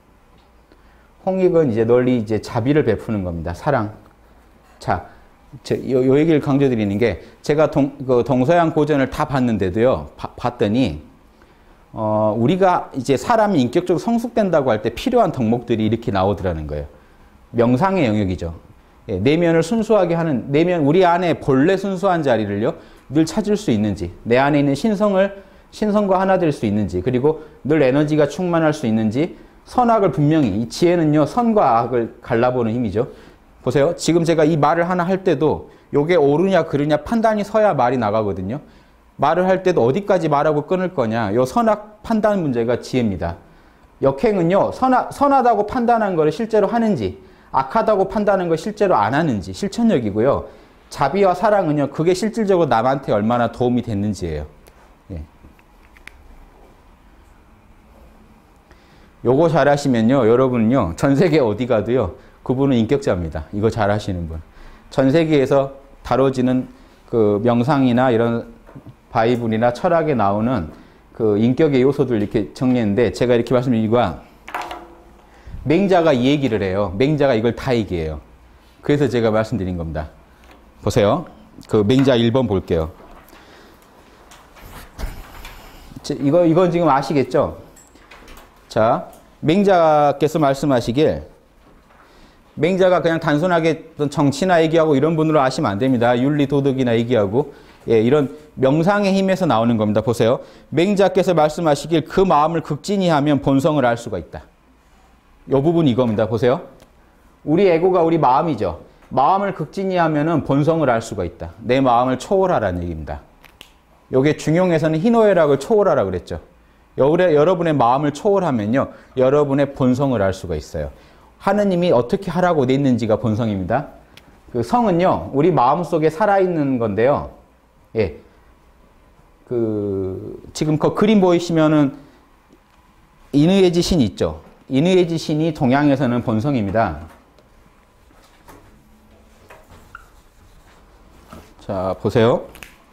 홍익은 이제 널리 이제 자비를 베푸는 겁니다. 사랑. 자, 저, 요, 요 얘기를 강조드리는 게, 제가 동, 그 동서양 고전을 다 봤는데도요, 바, 봤더니, 어, 우리가 이제 사람이 인격적으로 성숙된다고 할 때 필요한 덕목들이 이렇게 나오더라는 거예요. 명상의 영역이죠. 예, 내면을 순수하게 하는, 내면, 우리 안에 본래 순수한 자리를요, 늘 찾을 수 있는지, 내 안에 있는 신성을, 신성과 하나 될 수 있는지, 그리고 늘 에너지가 충만할 수 있는지, 선악을 분명히, 이 지혜는요, 선과 악을 갈라보는 힘이죠. 보세요. 지금 제가 이 말을 하나 할 때도, 요게 옳으냐, 그르냐 판단이 서야 말이 나가거든요. 말을 할 때도 어디까지 말하고 끊을 거냐, 요 선악 판단 문제가 지혜입니다. 역행은요, 선하, 선하다고 판단한 거를 실제로 하는지, 악하다고 판단한 걸 실제로 안 하는지, 실천력이고요. 자비와 사랑은요, 그게 실질적으로 남한테 얼마나 도움이 됐는지예요. 예. 요거 잘 하시면요, 여러분은요, 전 세계 어디 가도요, 그분은 인격자입니다. 이거 잘 하시는 분. 전 세계에서 다뤄지는 그 명상이나 이런 바이블이나 철학에 나오는 그 인격의 요소들 이렇게 정리했는데, 제가 이렇게 말씀드린 이유가, 맹자가 이 얘기를 해요. 맹자가 이걸 다 얘기해요. 그래서 제가 말씀드린 겁니다. 보세요. 그 맹자 일 번 볼게요. 이거, 이건 지금 아시겠죠? 자, 맹자께서 말씀하시길, 맹자가 그냥 단순하게 정치나 얘기하고 이런 분으로 아시면 안 됩니다. 윤리, 도덕이나 얘기하고, 예, 이런 명상의 힘에서 나오는 겁니다. 보세요. 맹자께서 말씀하시길, 그 마음을 극진히 하면 본성을 알 수가 있다. 이 부분 이겁니다. 보세요. 우리 에고가 우리 마음이죠. 마음을 극진히 하면은 본성을 알 수가 있다. 내 마음을 초월하라는 얘기입니다. 요게 중용에서는 희노애락을 초월하라 그랬죠. 여러분의 마음을 초월하면요, 여러분의 본성을 알 수가 있어요. 하느님이 어떻게 하라고 냈는지가 본성입니다. 그 성은요, 우리 마음속에 살아있는 건데요. 예. 그, 지금 그 그림 보이시면은 인의의 신이 있죠. 인의의 신이 동양에서는 본성입니다. 자, 보세요.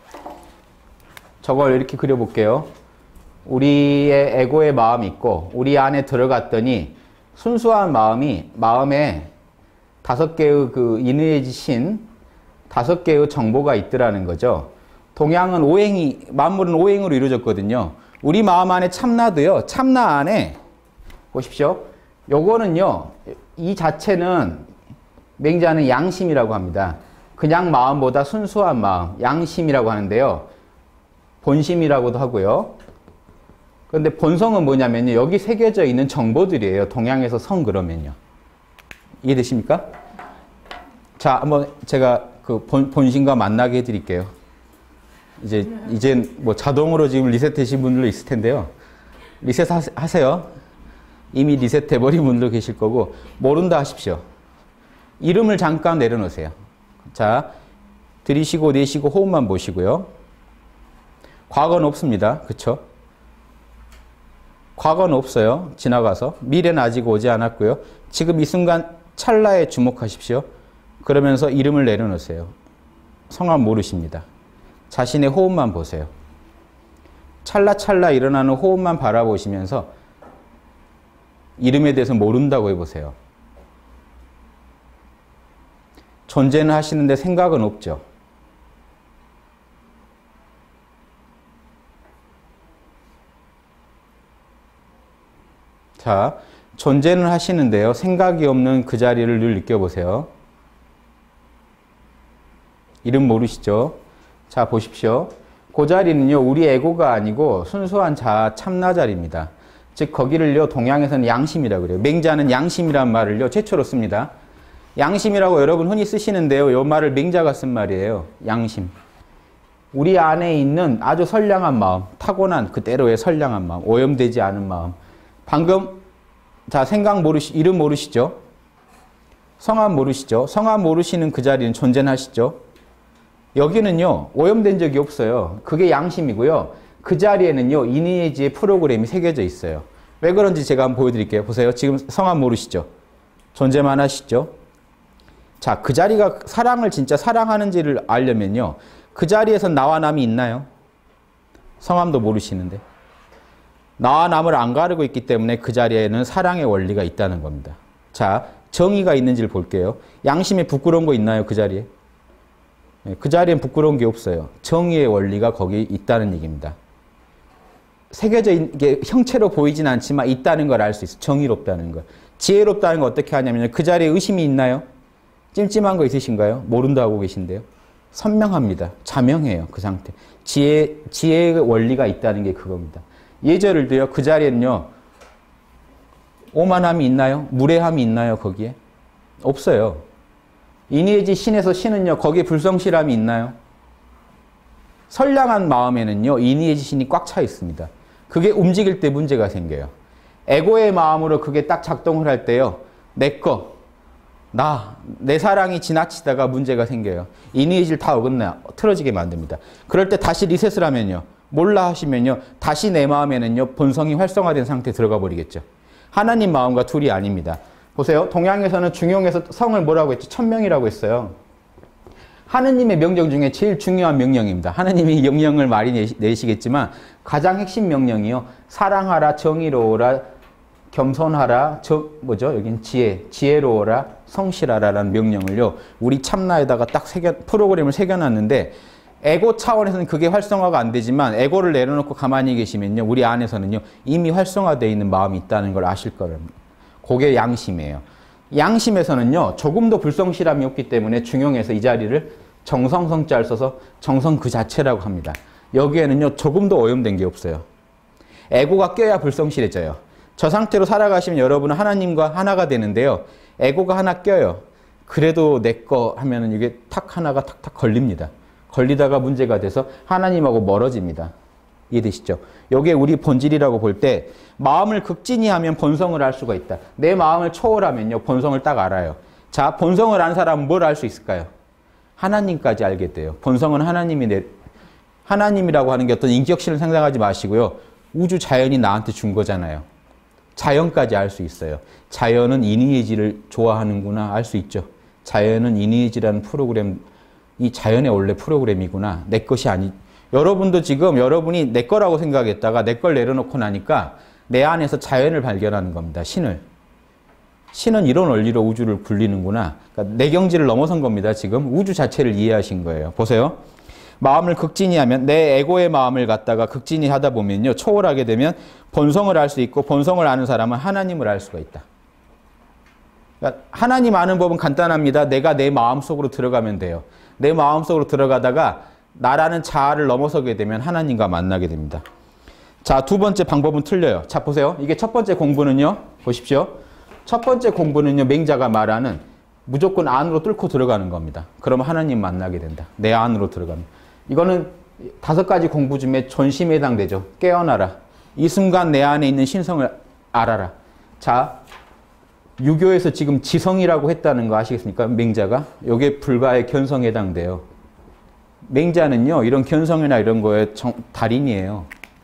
저걸 이렇게 그려볼게요. 우리의 에고의 마음이 있고, 우리 안에 들어갔더니 순수한 마음이, 마음에 다섯 개의 그 인의의 신, 다섯 개의 정보가 있더라는 거죠. 동양은 오행이, 만물은 오행으로 이루어졌거든요. 우리 마음 안에 참나도요, 참나 안에, 보십시오. 요거는요, 이 자체는 맹자는 양심이라고 합니다. 그냥 마음보다 순수한 마음, 양심이라고 하는데요. 본심이라고도 하고요. 그런데 본성은 뭐냐면요, 여기 새겨져 있는 정보들이에요. 동양에서 성 그러면요. 이해되십니까? 자, 한번 제가 그 본, 본심과 만나게 해드릴게요. 이제, 이제 뭐 자동으로 지금 리셋되신 분들도 있을 텐데요. 리셋 하세요. 이미 리셋해버린 분도 계실 거고, 모른다 하십시오. 이름을 잠깐 내려놓으세요. 자, 들이쉬고 내쉬고 호흡만 보시고요. 과거는 없습니다. 그쵸? 과거는 없어요. 지나가서. 미래는 아직 오지 않았고요. 지금 이 순간 찰나에 주목하십시오. 그러면서 이름을 내려놓으세요. 성함 모르십니다. 자신의 호흡만 보세요. 찰나찰나 일어나는 호흡만 바라보시면서 이름에 대해서 모른다고 해보세요. 존재는 하시는데 생각은 없죠. 자, 존재는 하시는데요. 생각이 없는 그 자리를 늘 느껴보세요. 이름 모르시죠? 자, 보십시오. 그 자리는요, 우리 에고가 아니고 순수한 자, 참나 자리입니다. 즉, 거기를요, 동양에서는 양심이라고 그래요. 맹자는 양심이란 말을요, 최초로 씁니다. 양심이라고 여러분 흔히 쓰시는데요, 이 말을 맹자가 쓴 말이에요. 양심. 우리 안에 있는 아주 선량한 마음, 타고난 그대로의 선량한 마음, 오염되지 않은 마음. 방금, 자, 생각 모르시, 이름 모르시죠? 성함 모르시죠? 성함 모르시는 그 자리는 존재는 하시죠? 여기는요, 오염된 적이 없어요. 그게 양심이고요. 그 자리에는요, 이니에지의 프로그램이 새겨져 있어요. 왜 그런지 제가 한번 보여드릴게요. 보세요. 지금 성함 모르시죠? 존재만 하시죠. 자, 그 자리가 사랑을 진짜 사랑하는지를 알려면요. 그 자리에서 나와 남이 있나요? 성함도 모르시는데. 나와 남을 안 가르고 있기 때문에 그 자리에는 사랑의 원리가 있다는 겁니다. 자, 정의가 있는지를 볼게요. 양심에 부끄러운 거 있나요? 그 자리에? 그 자리엔 부끄러운 게 없어요. 정의의 원리가 거기 있다는 얘기입니다. 새겨져 이게 형체로 보이진 않지만 있다는 걸 알 수 있어요. 정의롭다는 걸. 지혜롭다는 거 어떻게 하냐면 그 자리에 의심이 있나요? 찜찜한 거 있으신가요? 모른다 하고 계신데요. 선명합니다. 자명해요. 그 상태. 지혜, 지혜의 원리가 있다는 게 그겁니다. 예절을 들여 그 자리에는요. 오만함이 있나요? 무례함이 있나요? 거기에? 없어요. 인의지 신에서 신은요. 거기에 불성실함이 있나요? 선량한 마음에는요. 인의지 신이 꽉 차 있습니다. 그게 움직일 때 문제가 생겨요. 에고의 마음으로 그게 딱 작동을 할 때요. 내 거, 나, 내 사랑이 지나치다가 문제가 생겨요. 인의지를 다 어긋나 틀어지게 만듭니다. 그럴 때 다시 리셋을 하면요. 몰라 하시면요. 다시 내 마음에는요. 본성이 활성화된 상태에 들어가 버리겠죠. 하나님 마음과 둘이 아닙니다. 보세요. 동양에서는 중용에서 성을 뭐라고 했죠? 천명이라고 했어요. 하느님의 명령 중에 제일 중요한 명령입니다. 하느님이 명령을 많이 내시겠지만 가장 핵심 명령이요. 사랑하라, 정의로워라, 겸손하라, 저, 뭐죠? 여긴 지혜, 지혜로워라, 성실하라라는 명령을요. 우리 참나에다가 딱 새겨, 프로그램을 새겨놨는데 에고 차원에서는 그게 활성화가 안 되지만 에고를 내려놓고 가만히 계시면요. 우리 안에서는요. 이미 활성화되어 있는 마음이 있다는 걸 아실 겁니다. 그게 양심이에요. 양심에서는요. 조금도 불성실함이 없기 때문에 중용에서 이 자리를 정성성자를 써서 정성 그 자체라고 합니다. 여기에는요. 조금도 오염된 게 없어요. 에고가 껴야 불성실해져요. 저 상태로 살아가시면 여러분은 하나님과 하나가 되는데요. 에고가 하나 껴요. 그래도 내 거 하면은 이게 탁 하나가 탁탁 걸립니다. 걸리다가 문제가 돼서 하나님하고 멀어집니다. 이해되시죠? 여기에 우리 본질이라고 볼 때 마음을 극진히 하면 본성을 알 수가 있다. 내 마음을 초월하면요. 본성을 딱 알아요. 자, 본성을 아는 사람은 뭘 알 수 있을까요? 하나님까지 알게 돼요. 본성은 하나님이 내, 하나님이라고 하는 게 어떤 인격신을 상상하지 마시고요. 우주 자연이 나한테 준 거잖아요. 자연까지 알 수 있어요. 자연은 인의지를 좋아하는구나 알 수 있죠. 자연은 인의지라는 프로그램, 이 자연의 원래 프로그램이구나. 내 것이 아니. 여러분도 지금 여러분이 내 거라고 생각했다가 내 걸 내려놓고 나니까 내 안에서 자연을 발견하는 겁니다. 신을. 신은 이런 원리로 우주를 굴리는구나. 그러니까 내 경지를 넘어선 겁니다. 지금 우주 자체를 이해하신 거예요. 보세요. 마음을 극진히 하면 내 에고의 마음을 갖다가 극진히 하다 보면요. 초월하게 되면 본성을 알 수 있고 본성을 아는 사람은 하나님을 알 수가 있다. 그러니까 하나님 아는 법은 간단합니다. 내가 내 마음속으로 들어가면 돼요. 내 마음속으로 들어가다가 나라는 자아를 넘어서게 되면 하나님과 만나게 됩니다. 자, 두 번째 방법은 틀려요. 자, 보세요. 이게 첫 번째 공부는요. 보십시오. 첫 번째 공부는요. 맹자가 말하는 무조건 안으로 뚫고 들어가는 겁니다. 그러면 하나님 만나게 된다. 내 안으로 들어가면. 이거는 다섯 가지 공부 중에 전심에 해당되죠. 깨어나라. 이 순간 내 안에 있는 신성을 알아라. 자, 유교에서 지금 지성이라고 했다는 거 아시겠습니까? 맹자가. 이게 불가의 견성에 해당돼요. 맹자는요. 이런 견성이나 이런 거에 정, 달인이에요.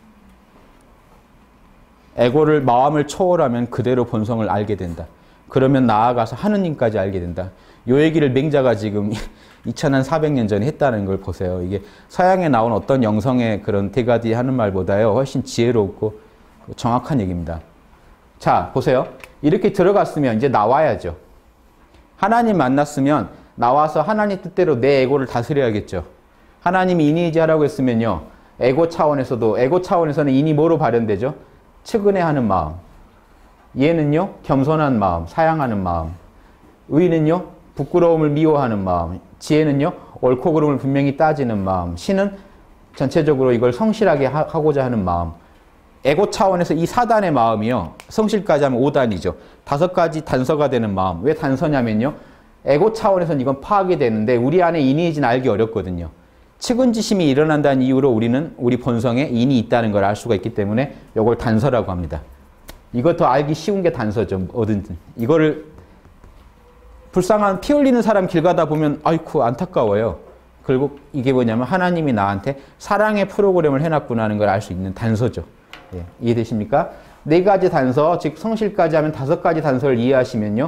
에고를 마음을 초월하면 그대로 본성을 알게 된다. 그러면 나아가서 하느님까지 알게 된다. 요 얘기를 맹자가 지금 이천사백 년 전에 했다는 걸 보세요. 이게 서양에 나온 어떤 영성의 그런 대가디 하는 말보다요. 훨씬 지혜롭고 정확한 얘기입니다. 자, 보세요. 이렇게 들어갔으면 이제 나와야죠. 하나님 만났으면 나와서 하나님 뜻대로 내 에고를 다스려야겠죠. 하나님이 인의지하라고 했으면요. 에고 차원에서도, 에고 차원에서는 인이 뭐로 발현되죠? 측은해하는 마음. 얘는요. 겸손한 마음, 사양하는 마음. 의는요. 부끄러움을 미워하는 마음. 지혜는요. 옳고 그름을 분명히 따지는 마음. 신은 전체적으로 이걸 성실하게 하, 하고자 하는 마음. 에고 차원에서 이 사단의 마음이요. 성실까지 하면 오 단이죠. 다섯 가지 단서가 되는 마음. 왜 단서냐면요. 에고 차원에서는 이건 파악이 되는데 우리 안에 인의지는 알기 어렵거든요. 측은지심이 일어난다는 이유로 우리는 우리 본성에 인이 있다는 걸 알 수가 있기 때문에 이걸 단서라고 합니다. 이거 더 알기 쉬운 게 단서죠. 뭐든지. 이거를 불쌍한 피 흘리는 사람 길 가다 보면 아이쿠 안타까워요. 결국 이게 뭐냐면 하나님이 나한테 사랑의 프로그램을 해놨구나 하는 걸 알 수 있는 단서죠. 예, 이해되십니까? 네 가지 단서, 즉 성실까지 하면 다섯 가지 단서를 이해하시면요.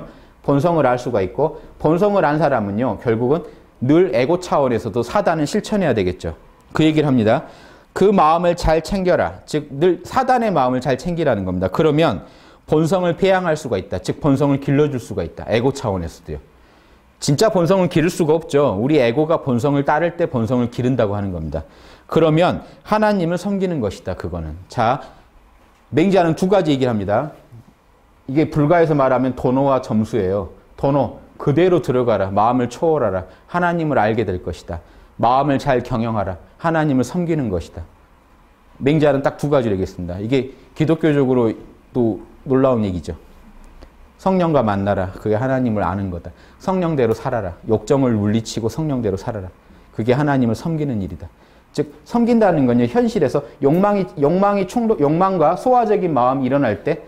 본성을 알 수가 있고, 본성을 안 사람은요, 결국은 늘 에고 차원에서도 사단은 실천해야 되겠죠. 그 얘기를 합니다. 그 마음을 잘 챙겨라. 즉, 늘 사단의 마음을 잘 챙기라는 겁니다. 그러면 본성을 배양할 수가 있다. 즉, 본성을 길러줄 수가 있다. 에고 차원에서도요. 진짜 본성을 기를 수가 없죠. 우리 에고가 본성을 따를 때 본성을 기른다고 하는 겁니다. 그러면 하나님을 섬기는 것이다. 그거는. 자, 맹자는 두 가지 얘기를 합니다. 이게 불가에서 말하면 도노와 점수예요. 도노, 그대로 들어가라. 마음을 초월하라. 하나님을 알게 될 것이다. 마음을 잘 경영하라. 하나님을 섬기는 것이다. 맹자는 딱 두 가지를 얘기했습니다. 이게 기독교적으로 또 놀라운 얘기죠. 성령과 만나라. 그게 하나님을 아는 거다. 성령대로 살아라. 욕정을 물리치고 성령대로 살아라. 그게 하나님을 섬기는 일이다. 즉, 섬긴다는 건요, 현실에서 욕망이, 욕망이 충돌, 욕망과 소화적인 마음이 일어날 때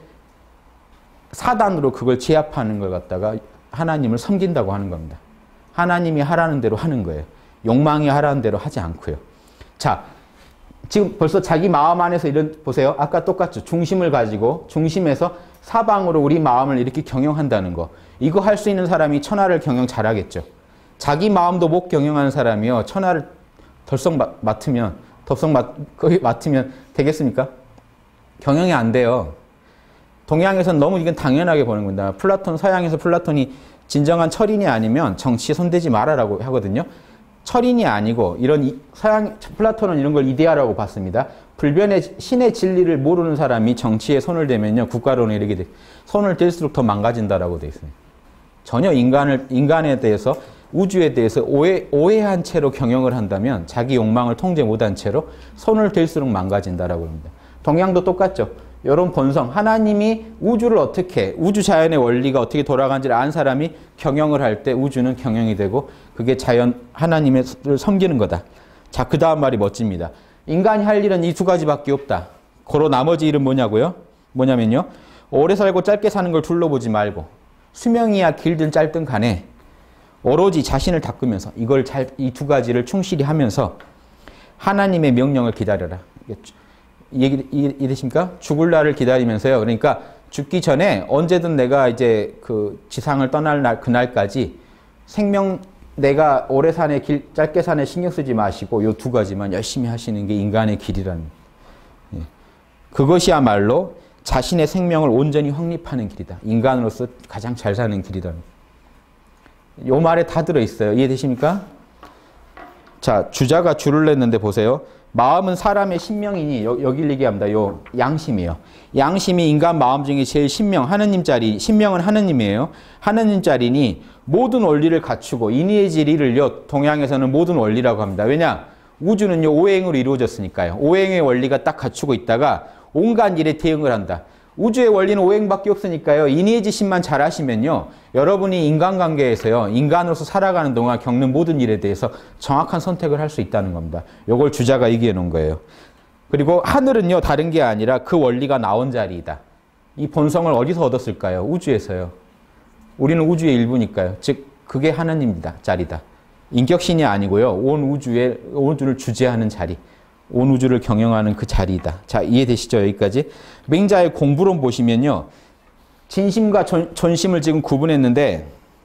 사단으로 그걸 제압하는 걸 갖다가 하나님을 섬긴다고 하는 겁니다. 하나님이 하라는 대로 하는 거예요. 욕망이 하라는 대로 하지 않고요. 자, 지금 벌써 자기 마음 안에서 이런, 보세요. 아까 똑같죠. 중심을 가지고 중심에서 사방으로 우리 마음을 이렇게 경영한다는 거. 이거 할 수 있는 사람이 천하를 경영 잘하겠죠. 자기 마음도 못 경영하는 사람이요. 천하를 덜썩 맡으면, 덥석 맡, 거기 맡으면 되겠습니까? 경영이 안 돼요. 동양에서는 너무 이건 당연하게 보는 겁니다. 플라톤, 서양에서 플라톤이 진정한 철인이 아니면 정치에 손대지 말아라고 하거든요. 철인이 아니고 이런 이, 서양 플라톤은 이런 걸 이데아라고 봤습니다. 불변의 신의 진리를 모르는 사람이 정치에 손을 대면요, 국가론에 이르게 돼. 손을 댈수록 더 망가진다라고 돼 있어요. 전혀 인간을 인간에 대해서 우주에 대해서 오해 오해한 채로 경영을 한다면 자기 욕망을 통제 못한 채로 손을 댈수록 망가진다라고 합니다. 동양도 똑같죠. 이런 본성, 하나님이 우주를 어떻게, 우주 자연의 원리가 어떻게 돌아가는지를 안 사람이 경영을 할 때 우주는 경영이 되고 그게 자연 하나님을 섬기는 거다. 자, 그 다음 말이 멋집니다. 인간이 할 일은 이 두 가지밖에 없다. 고로 나머지 일은 뭐냐고요? 뭐냐면요, 오래 살고 짧게 사는 걸 둘러보지 말고 수명이야 길든 짧든 간에 오로지 자신을 닦으면서 이걸 잘, 이 두 가지를 충실히 하면서 하나님의 명령을 기다려라. 얘기, 이해되십니까? 죽을 날을 기다리면서요. 그러니까 죽기 전에 언제든 내가 이제 그 지상을 떠날 날, 그날까지 생명, 내가 오래 산에 길, 짧게 산에 신경 쓰지 마시고 요 두 가지만 열심히 하시는 게 인간의 길이라는. 예. 그것이야말로 자신의 생명을 온전히 확립하는 길이다. 인간으로서 가장 잘 사는 길이다. 요 말에 다 들어있어요. 이해되십니까? 자, 주자가 줄을 냈는데 보세요. 마음은 사람의 신명이니, 여, 여길 얘기합니다. 요 양심이요. 양심이 인간 마음 중에 제일 신명, 하느님 자리, 신명은 하느님이에요. 하느님 자리니 모든 원리를 갖추고 인의의 진리를요, 동양에서는 모든 원리라고 합니다. 왜냐? 우주는요, 오행으로 이루어졌으니까요. 오행의 원리가 딱 갖추고 있다가 온갖 일에 대응을 한다. 우주의 원리는 오행밖에 없으니까요. 인의의 지심만 잘 하시면요, 여러분이 인간관계에서요, 인간으로서 살아가는 동안 겪는 모든 일에 대해서 정확한 선택을 할 수 있다는 겁니다. 이걸 주자가 얘기해 놓은 거예요. 그리고 하늘은요, 다른 게 아니라 그 원리가 나온 자리이다. 이 본성을 어디서 얻었을까요? 우주에서요. 우리는 우주의 일부니까요. 즉 그게 하나님이다. 자리다. 인격신이 아니고요. 온 우주에, 온 우주를 주재하는 자리. 온 우주를 경영하는 그 자리이다. 자, 이해되시죠? 여기까지. 맹자의 공부론 보시면요, 진심과 전, 전심을 지금 구분했는데,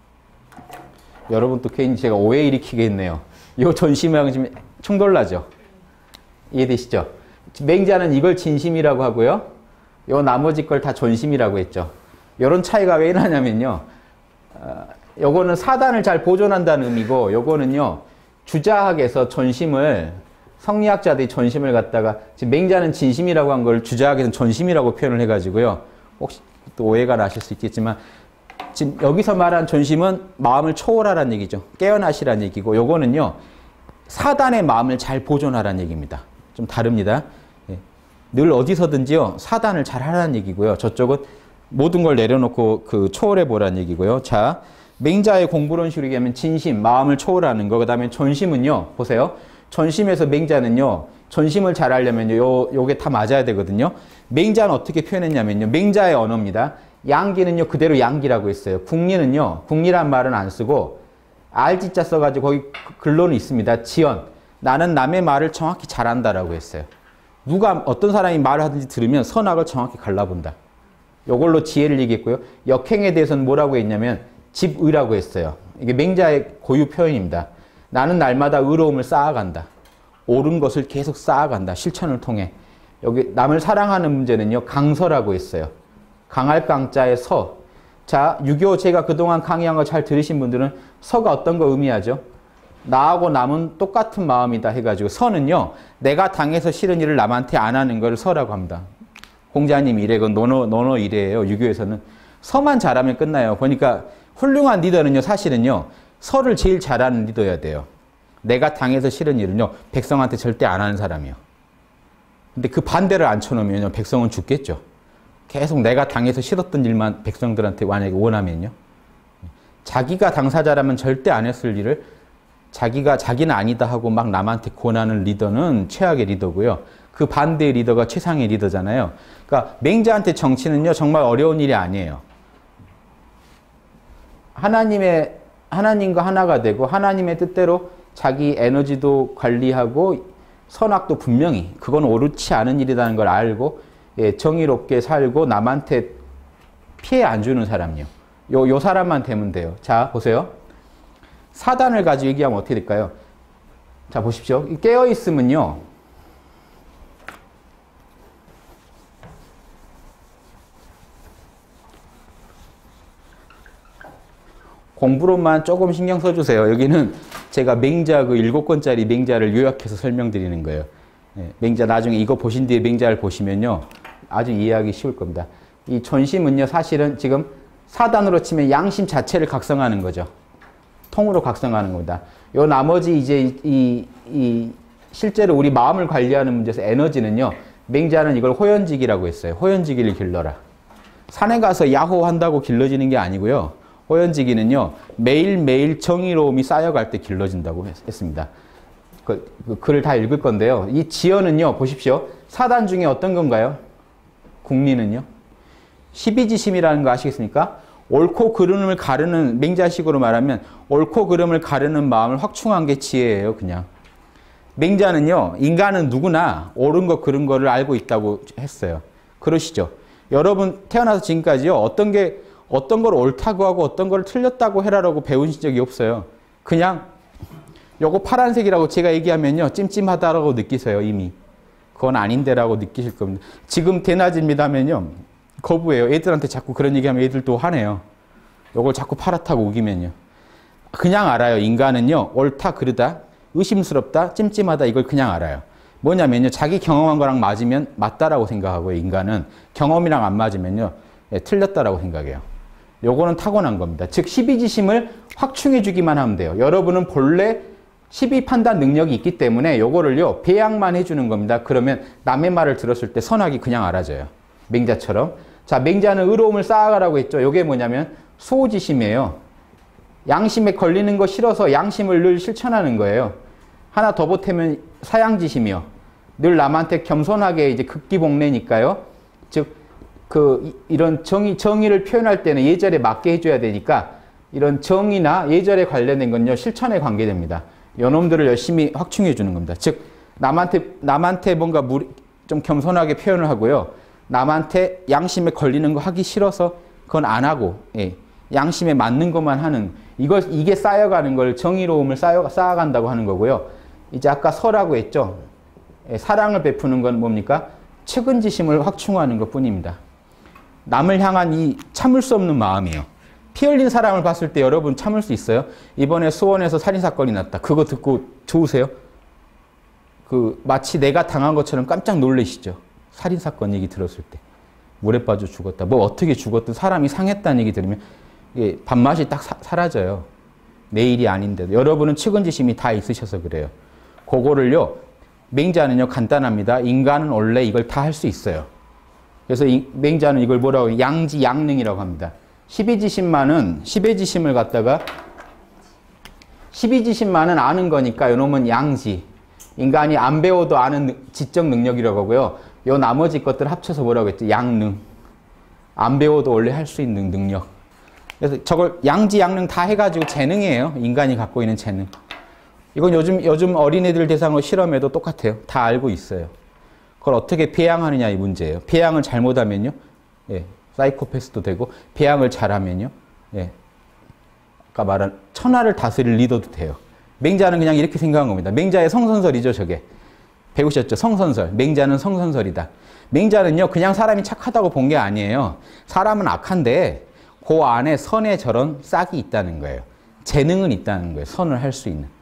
여러분 또 괜히 제가 오해 일으키겠네요. 이 전심이랑 지금 충돌나죠? 이해되시죠? 맹자는 이걸 진심이라고 하고요, 요 나머지 걸 다 전심이라고 했죠. 이런 차이가 왜 일어나냐면요, 어, 요거는 사단을 잘 보존한다는 의미고, 요거는요, 주자학에서 전심을, 성리학자들이 전심을 갖다가, 지금 맹자는 진심이라고 한 걸 주자학에서는 전심이라고 표현을 해가지고요, 혹시 또 오해가 나실 수 있겠지만, 지금 여기서 말한 전심은 마음을 초월하라는 얘기죠. 깨어나시라는 얘기고, 요거는요, 사단의 마음을 잘 보존하라는 얘기입니다. 좀 다릅니다. 예. 늘 어디서든지요, 사단을 잘 하라는 얘기고요. 저쪽은 모든 걸 내려놓고 그 초월해 보라는 얘기고요. 자, 맹자의 공부론식으로 얘기하면 진심, 마음을 초월하는 거. 그 다음에 전심은요, 보세요. 전심에서 맹자는요, 전심을 잘 하려면요, 요, 요게 다 맞아야 되거든요. 맹자는 어떻게 표현했냐면요, 맹자의 언어입니다. 양기는요, 그대로 양기라고 했어요. 국리는요, 국리란 말은 안 쓰고, 알지자 써가지고 거기 글로는 있습니다. 지연. 나는 남의 말을 정확히 잘한다라고 했어요. 누가, 어떤 사람이 말을 하든지 들으면 선악을 정확히 갈라본다. 요걸로 지혜를 얘기했고요. 역행에 대해서는 뭐라고 했냐면, 집의라고 했어요. 이게 맹자의 고유 표현입니다. 나는 날마다 의로움을 쌓아간다. 옳은 것을 계속 쌓아간다. 실천을 통해. 여기 남을 사랑하는 문제는요. 강서라고 했어요. 강할 강자의 서. 자, 유교 제가 그동안 강의한 거 잘 들으신 분들은 서가 어떤 거 의미하죠? 나하고 남은 똑같은 마음이다 해가지고 서는요. 내가 당해서 싫은 일을 남한테 안 하는 걸 서라고 합니다. 공자님 이래, 그건 노노, 노노 이래예요. 유교에서는. 서만 잘하면 끝나요. 보니까 훌륭한 리더는요. 사실은요. 서를 제일 잘하는 리더여야 돼요. 내가 당해서 싫은 일은요. 백성한테 절대 안 하는 사람이요. 근데 그 반대를 안 쳐놓으면요. 백성은 죽겠죠. 계속 내가 당해서 싫었던 일만 백성들한테 만약에 원하면요. 자기가 당사자라면 절대 안 했을 일을 자기가 자기는 아니다 하고 막 남한테 권하는 리더는 최악의 리더고요. 그 반대의 리더가 최상의 리더잖아요. 그러니까 맹자한테 정치는요. 정말 어려운 일이 아니에요. 하나님의 하나님과 하나가 되고 하나님의 뜻대로 자기 에너지도 관리하고 선악도 분명히 그건 옳지 않은 일이라는 걸 알고 예, 정의롭게 살고 남한테 피해 안 주는 사람이요. 요, 요 사람만 되면 돼요. 자, 보세요. 사단을 가지고 얘기하면 어떻게 될까요? 자, 보십시오. 깨어있으면요. 공부로만 조금 신경 써주세요. 여기는 제가 맹자 그 일곱 권짜리 맹자를 요약해서 설명드리는 거예요. 네, 맹자 나중에 이거 보신 뒤에 맹자를 보시면요. 아주 이해하기 쉬울 겁니다. 이 존심은요. 사실은 지금 사단으로 치면 양심 자체를 각성하는 거죠. 통으로 각성하는 겁니다. 요 나머지 이제 이, 이, 이 실제로 우리 마음을 관리하는 문제에서 에너지는요. 맹자는 이걸 호연지기라고 했어요. 호연지기를 길러라. 산에 가서 야호 한다고 길러지는 게 아니고요. 호연지기는요. 매일매일 정의로움이 쌓여갈 때 길러진다고 했습니다. 그, 그 글을 다 읽을 건데요. 이 지연은요. 보십시오. 사단 중에 어떤 건가요? 국리는요. 십이지심이라는 거 아시겠습니까? 옳고 그름을 가르는, 맹자식으로 말하면 옳고 그름을 가르는 마음을 확충한 게 지혜예요. 그냥. 맹자는요. 인간은 누구나 옳은 거 그른 거를 알고 있다고 했어요. 그러시죠. 여러분 태어나서 지금까지요. 어떤 게 어떤 걸 옳다고 하고 어떤 걸 틀렸다고 해라라고 배우신 적이 없어요. 그냥 요거 파란색이라고 제가 얘기하면요. 찜찜하다라고 느끼세요. 이미. 그건 아닌데라고 느끼실 겁니다. 지금 대낮입니다 하면요. 거부해요. 애들한테 자꾸 그런 얘기하면 애들도 화내요. 요걸 자꾸 파랗다고 우기면요. 그냥 알아요. 인간은요. 옳다 그르다 의심스럽다 찜찜하다 이걸 그냥 알아요. 뭐냐면요. 자기 경험한 거랑 맞으면 맞다라고 생각하고요. 인간은 경험이랑 안 맞으면요. 예, 틀렸다라고 생각해요. 요거는 타고난 겁니다. 즉 십이지심을 확충해 주기만 하면 돼요. 여러분은 본래 십이 판단 능력이 있기 때문에 요거를요. 배양만 해주는 겁니다. 그러면 남의 말을 들었을 때 선악이 그냥 알아져요. 맹자처럼. 자, 맹자는 의로움을 쌓아가라고 했죠. 요게 뭐냐면 수호지심이에요. 양심에 걸리는 거 싫어서 양심을 늘 실천하는 거예요. 하나 더 보태면 사양지심이요. 늘 남한테 겸손하게 이제 극기복례니까요. 즉 그 이런 정의 정의를 표현할 때는 예절에 맞게 해줘야 되니까 이런 정의나 예절에 관련된 건요 실천에 관계됩니다. 요놈들을 열심히 확충해 주는 겁니다. 즉 남한테 남한테 뭔가 무리, 좀 겸손하게 표현을 하고요. 남한테 양심에 걸리는 거 하기 싫어서 그건 안 하고 예, 양심에 맞는 것만 하는 이걸 이게 쌓여가는 걸 정의로움을 쌓여 쌓아간다고 하는 거고요. 이제 아까 서라고 했죠. 예, 사랑을 베푸는 건 뭡니까? 측은지심을 확충하는 것뿐입니다. 남을 향한 이 참을 수 없는 마음이에요. 피 흘린 사람을 봤을 때 여러분 참을 수 있어요? 이번에 수원에서 살인사건이 났다. 그거 듣고 좋으세요? 그 마치 내가 당한 것처럼 깜짝 놀라시죠? 살인사건 얘기 들었을 때. 물에 빠져 죽었다. 뭐 어떻게 죽었든 사람이 상했다는 얘기 들으면 이게 밥맛이 딱 사, 사라져요. 내 일이 아닌데도. 여러분은 측은지심이 다 있으셔서 그래요. 그거를요. 맹자는요. 간단합니다. 인간은 원래 이걸 다 할 수 있어요. 그래서 이, 맹자는 이걸 뭐라고 해요? 양지 양능이라고 합니다. 십이지심만은 십이지심을 갖다가 십이지심만은 아는 거니까 요놈은 양지. 인간이 안 배워도 아는 지적 능력이라고 하고요. 요 나머지 것들 합쳐서 뭐라고 했죠? 양능. 안 배워도 원래 할 수 있는 능력. 그래서 저걸 양지 양능 다 해가지고 재능이에요. 인간이 갖고 있는 재능. 이건 요즘 요즘 어린애들 대상으로 실험해도 똑같아요. 다 알고 있어요. 그걸 어떻게 배양하느냐 이 문제예요. 배양을 잘못하면요. 예, 사이코패스도 되고 배양을 잘하면요. 예, 아까 말한 천하를 다스릴 리더도 돼요. 맹자는 그냥 이렇게 생각한 겁니다. 맹자의 성선설이죠, 저게. 배우셨죠? 성선설. 맹자는 성선설이다. 맹자는요, 그냥 사람이 착하다고 본 게 아니에요. 사람은 악한데 그 안에 선의 저런 싹이 있다는 거예요. 재능은 있다는 거예요. 선을 할 수 있는.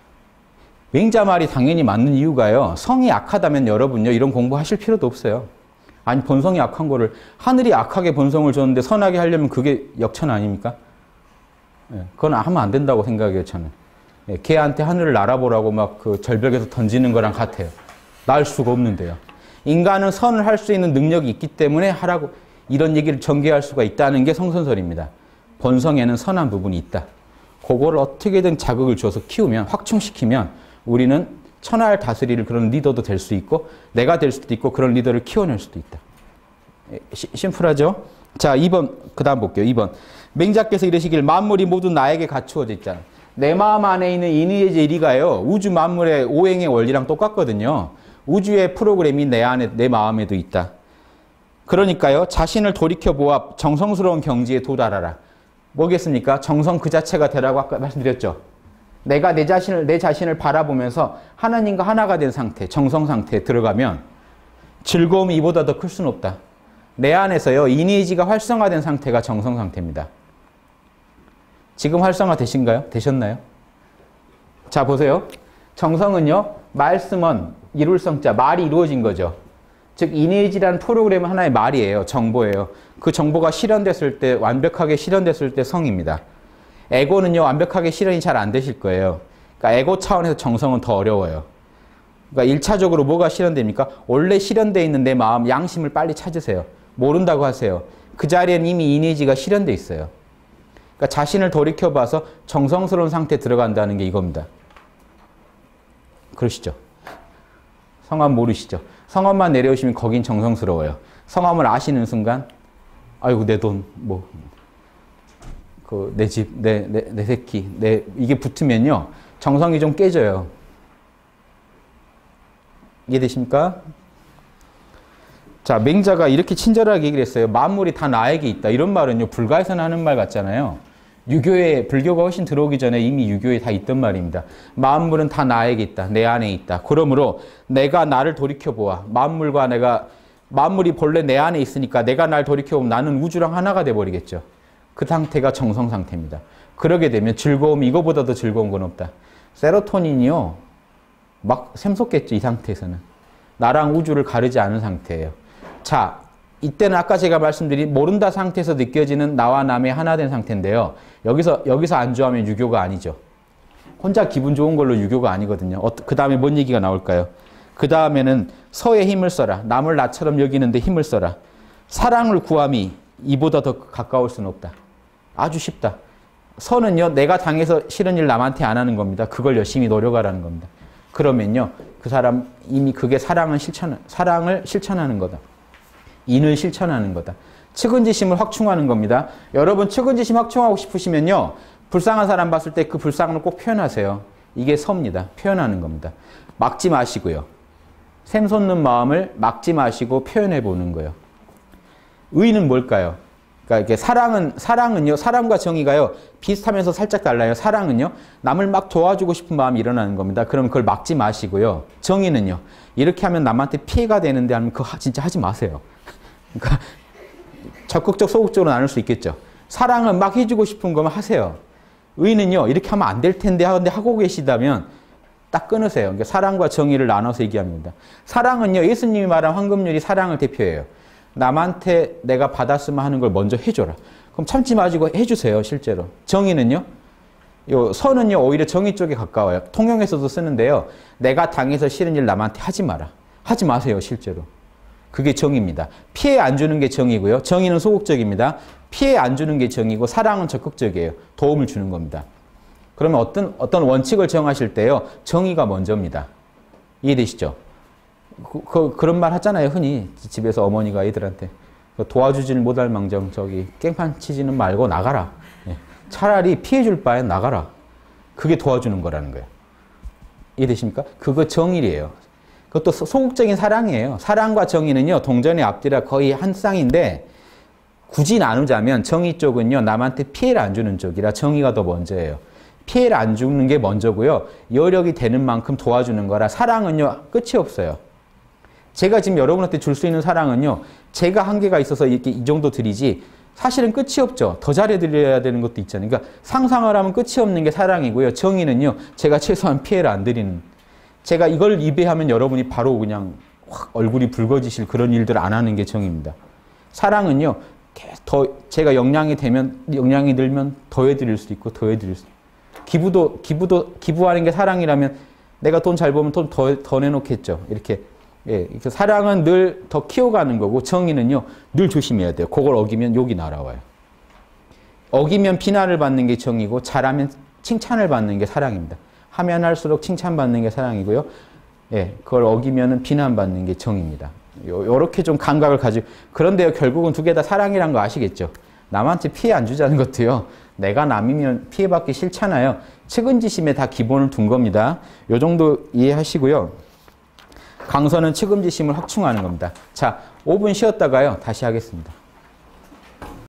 맹자 말이 당연히 맞는 이유가요. 성이 악하다면 여러분요, 이런 공부하실 필요도 없어요. 아니, 본성이 악한 거를, 하늘이 악하게 본성을 줬는데 선하게 하려면 그게 역천 아닙니까? 예, 그건 하면 안 된다고 생각해요, 저는. 예, 걔한테 하늘을 날아보라고 막 그 절벽에서 던지는 거랑 같아요. 날 수가 없는데요. 인간은 선을 할 수 있는 능력이 있기 때문에 하라고, 이런 얘기를 전개할 수가 있다는 게 성선설입니다. 본성에는 선한 부분이 있다. 그거를 어떻게든 자극을 줘서 키우면, 확충시키면 우리는 천하를 다스릴 그런 리더도 될 수 있고 내가 될 수도 있고 그런 리더를 키워낼 수도 있다. 시, 심플하죠? 자, 이 번 그 다음 볼게요. 이 번. 맹자께서 이르시길 만물이 모두 나에게 갖추어져 있잖아. 내 마음 안에 있는 인의의 일이가요. 우주 만물의 오행의 원리랑 똑같거든요. 우주의 프로그램이 내 안에, 내 마음에도 있다. 그러니까요. 자신을 돌이켜보아 정성스러운 경지에 도달하라. 뭐겠습니까? 정성 그 자체가 되라고 아까 말씀드렸죠. 내가 내 자신을, 내 자신을 바라보면서 하나님과 하나가 된 상태, 정성 상태에 들어가면 즐거움이 이보다 더 클 수는 없다. 내 안에서요, 이니지가 활성화된 상태가 정성 상태입니다. 지금 활성화 되신가요? 되셨나요? 자, 보세요. 정성은요, 말씀은 이룰 성자, 말이 이루어진 거죠. 즉, 이니지라는 프로그램은 하나의 말이에요. 정보예요. 그 정보가 실현됐을 때, 완벽하게 실현됐을 때 성입니다. 에고는요, 완벽하게 실현이 잘 안 되실 거예요. 그러니까 에고 차원에서 정성은 더 어려워요. 그러니까 일 차적으로 뭐가 실현됩니까? 원래 실현되어 있는 내 마음, 양심을 빨리 찾으세요. 모른다고 하세요. 그 자리에는 이미 이니지가 실현되어 있어요. 그러니까 자신을 돌이켜봐서 정성스러운 상태에 들어간다는 게 이겁니다. 그러시죠? 성함 모르시죠? 성함만 내려오시면 거긴 정성스러워요. 성함을 아시는 순간, 아이고, 내 돈, 뭐, 그, 내 집, 내, 내, 내 새끼, 내, 이게 붙으면요, 정성이 좀 깨져요. 이해되십니까? 자, 맹자가 이렇게 친절하게 얘기를 했어요. 만물이 다 나에게 있다. 이런 말은요, 불가에서 나는 말 같잖아요. 유교에, 불교가 훨씬 들어오기 전에 이미 유교에 다 있던 말입니다. 만물은 다 나에게 있다. 내 안에 있다. 그러므로 내가 나를 돌이켜보아. 만물과 내가, 만물이 본래 내 안에 있으니까 내가 날 돌이켜보면 나는 우주랑 하나가 돼버리겠죠. 그 상태가 정성 상태입니다. 그러게 되면 즐거움이 이거보다 더 즐거운 건 없다. 세로토닌이요, 막 샘솟겠죠, 이 상태에서는. 나랑 우주를 가르지 않은 상태예요. 자, 이때는 아까 제가 말씀드린 모른다 상태에서 느껴지는 나와 남의 하나 된 상태인데요. 여기서, 여기서 안주하면 유교가 아니죠. 혼자 기분 좋은 걸로 유교가 아니거든요. 어, 그 다음에 뭔 얘기가 나올까요? 그 다음에는 서에 힘을 써라. 남을 나처럼 여기는데 힘을 써라. 사랑을 구함이 이보다 더 가까울 수는 없다. 아주 쉽다. 선은요, 내가 당해서 싫은 일 남한테 안 하는 겁니다. 그걸 열심히 노력하라는 겁니다. 그러면요, 그 사람 이미 그게 사랑을 실천, 사랑을 실천하는 거다. 인을 실천하는 거다. 측은지심을 확충하는 겁니다. 여러분, 측은지심 확충하고 싶으시면요, 불쌍한 사람 봤을 때 그 불쌍함을 꼭 표현하세요. 이게 서입니다. 표현하는 겁니다. 막지 마시고요. 샘솟는 마음을 막지 마시고 표현해 보는 거예요. 의는 뭘까요? 그러니까 이렇게 사랑은, 사랑은요, 사랑과 정의가요, 비슷하면서 살짝 달라요. 사랑은요, 남을 막 도와주고 싶은 마음이 일어나는 겁니다. 그럼 그걸 막지 마시고요. 정의는요, 이렇게 하면 남한테 피해가 되는데 하면 그거 진짜 하지 마세요. 그러니까 적극적, 소극적으로 나눌 수 있겠죠. 사랑은 막 해주고 싶은 거면 하세요. 의는요, 이렇게 하면 안 될 텐데 하는데 하고 계시다면 딱 끊으세요. 그러니까 사랑과 정의를 나눠서 얘기합니다. 사랑은요, 예수님이 말한 황금률이 사랑을 대표해요. 남한테 내가 받았으면 하는 걸 먼저 해줘라. 그럼 참지 마시고 해주세요, 실제로. 정의는요, 요 선은요, 오히려 정의 쪽에 가까워요. 통용에서도 쓰는데요. 내가 당해서 싫은 일 남한테 하지 마라. 하지 마세요, 실제로. 그게 정의입니다. 피해 안 주는 게 정의고요. 정의는 소극적입니다. 피해 안 주는 게 정의고, 사랑은 적극적이에요. 도움을 주는 겁니다. 그러면 어떤, 어떤 원칙을 정하실 때요, 정의가 먼저입니다. 이해되시죠? 그, 그, 그런 말 하잖아요, 흔히. 집에서 어머니가 애들한테. 도와주질 못할 망정, 저기, 깽판 치지는 말고 나가라. 예. 차라리 피해줄 바엔 나가라. 그게 도와주는 거라는 거예요. 이해되십니까? 그거 정의예요. 그것도 소극적인 사랑이에요. 사랑과 정의는요, 동전의 앞뒤라 거의 한 쌍인데, 굳이 나누자면 정의 쪽은요, 남한테 피해를 안 주는 쪽이라 정의가 더 먼저예요. 피해를 안 주는 게 먼저고요. 여력이 되는 만큼 도와주는 거라 사랑은요, 끝이 없어요. 제가 지금 여러분한테 줄 수 있는 사랑은요, 제가 한계가 있어서 이렇게 이 정도 드리지, 사실은 끝이 없죠. 더 잘해드려야 되는 것도 있잖아요. 그러니까 상상을 하면 끝이 없는 게 사랑이고요. 정의는요, 제가 최소한 피해를 안 드리는. 제가 이걸 입에하면 여러분이 바로 그냥 확 얼굴이 붉어지실 그런 일들 안 하는 게 정의입니다. 사랑은요, 더 제가 역량이 되면, 역량이 늘면 더 해드릴 수도 있고, 더 해드릴 수도 있고. 기부도, 기부도, 기부하는 게 사랑이라면 내가 돈 잘 벌면 돈 더, 더 내놓겠죠. 이렇게. 예, 사랑은 늘 더 키워가는 거고, 정의는요, 늘 조심해야 돼요. 그걸 어기면 욕이 날아와요. 어기면 비난을 받는 게 정의고, 잘하면 칭찬을 받는 게 사랑입니다. 하면 할수록 칭찬받는 게 사랑이고요. 예, 그걸 어기면은 비난받는 게 정의입니다. 요, 요렇게 좀 감각을 가지고, 그런데요, 결국은 두 개 다 사랑이란 거 아시겠죠? 남한테 피해 안 주자는 것도요, 내가 남이면 피해받기 싫잖아요. 측은지심에 다 기본을 둔 겁니다. 요 정도 이해하시고요. 강선은 측은지심을 확충하는 겁니다. 자, 오 분 쉬었다가요, 다시 하겠습니다.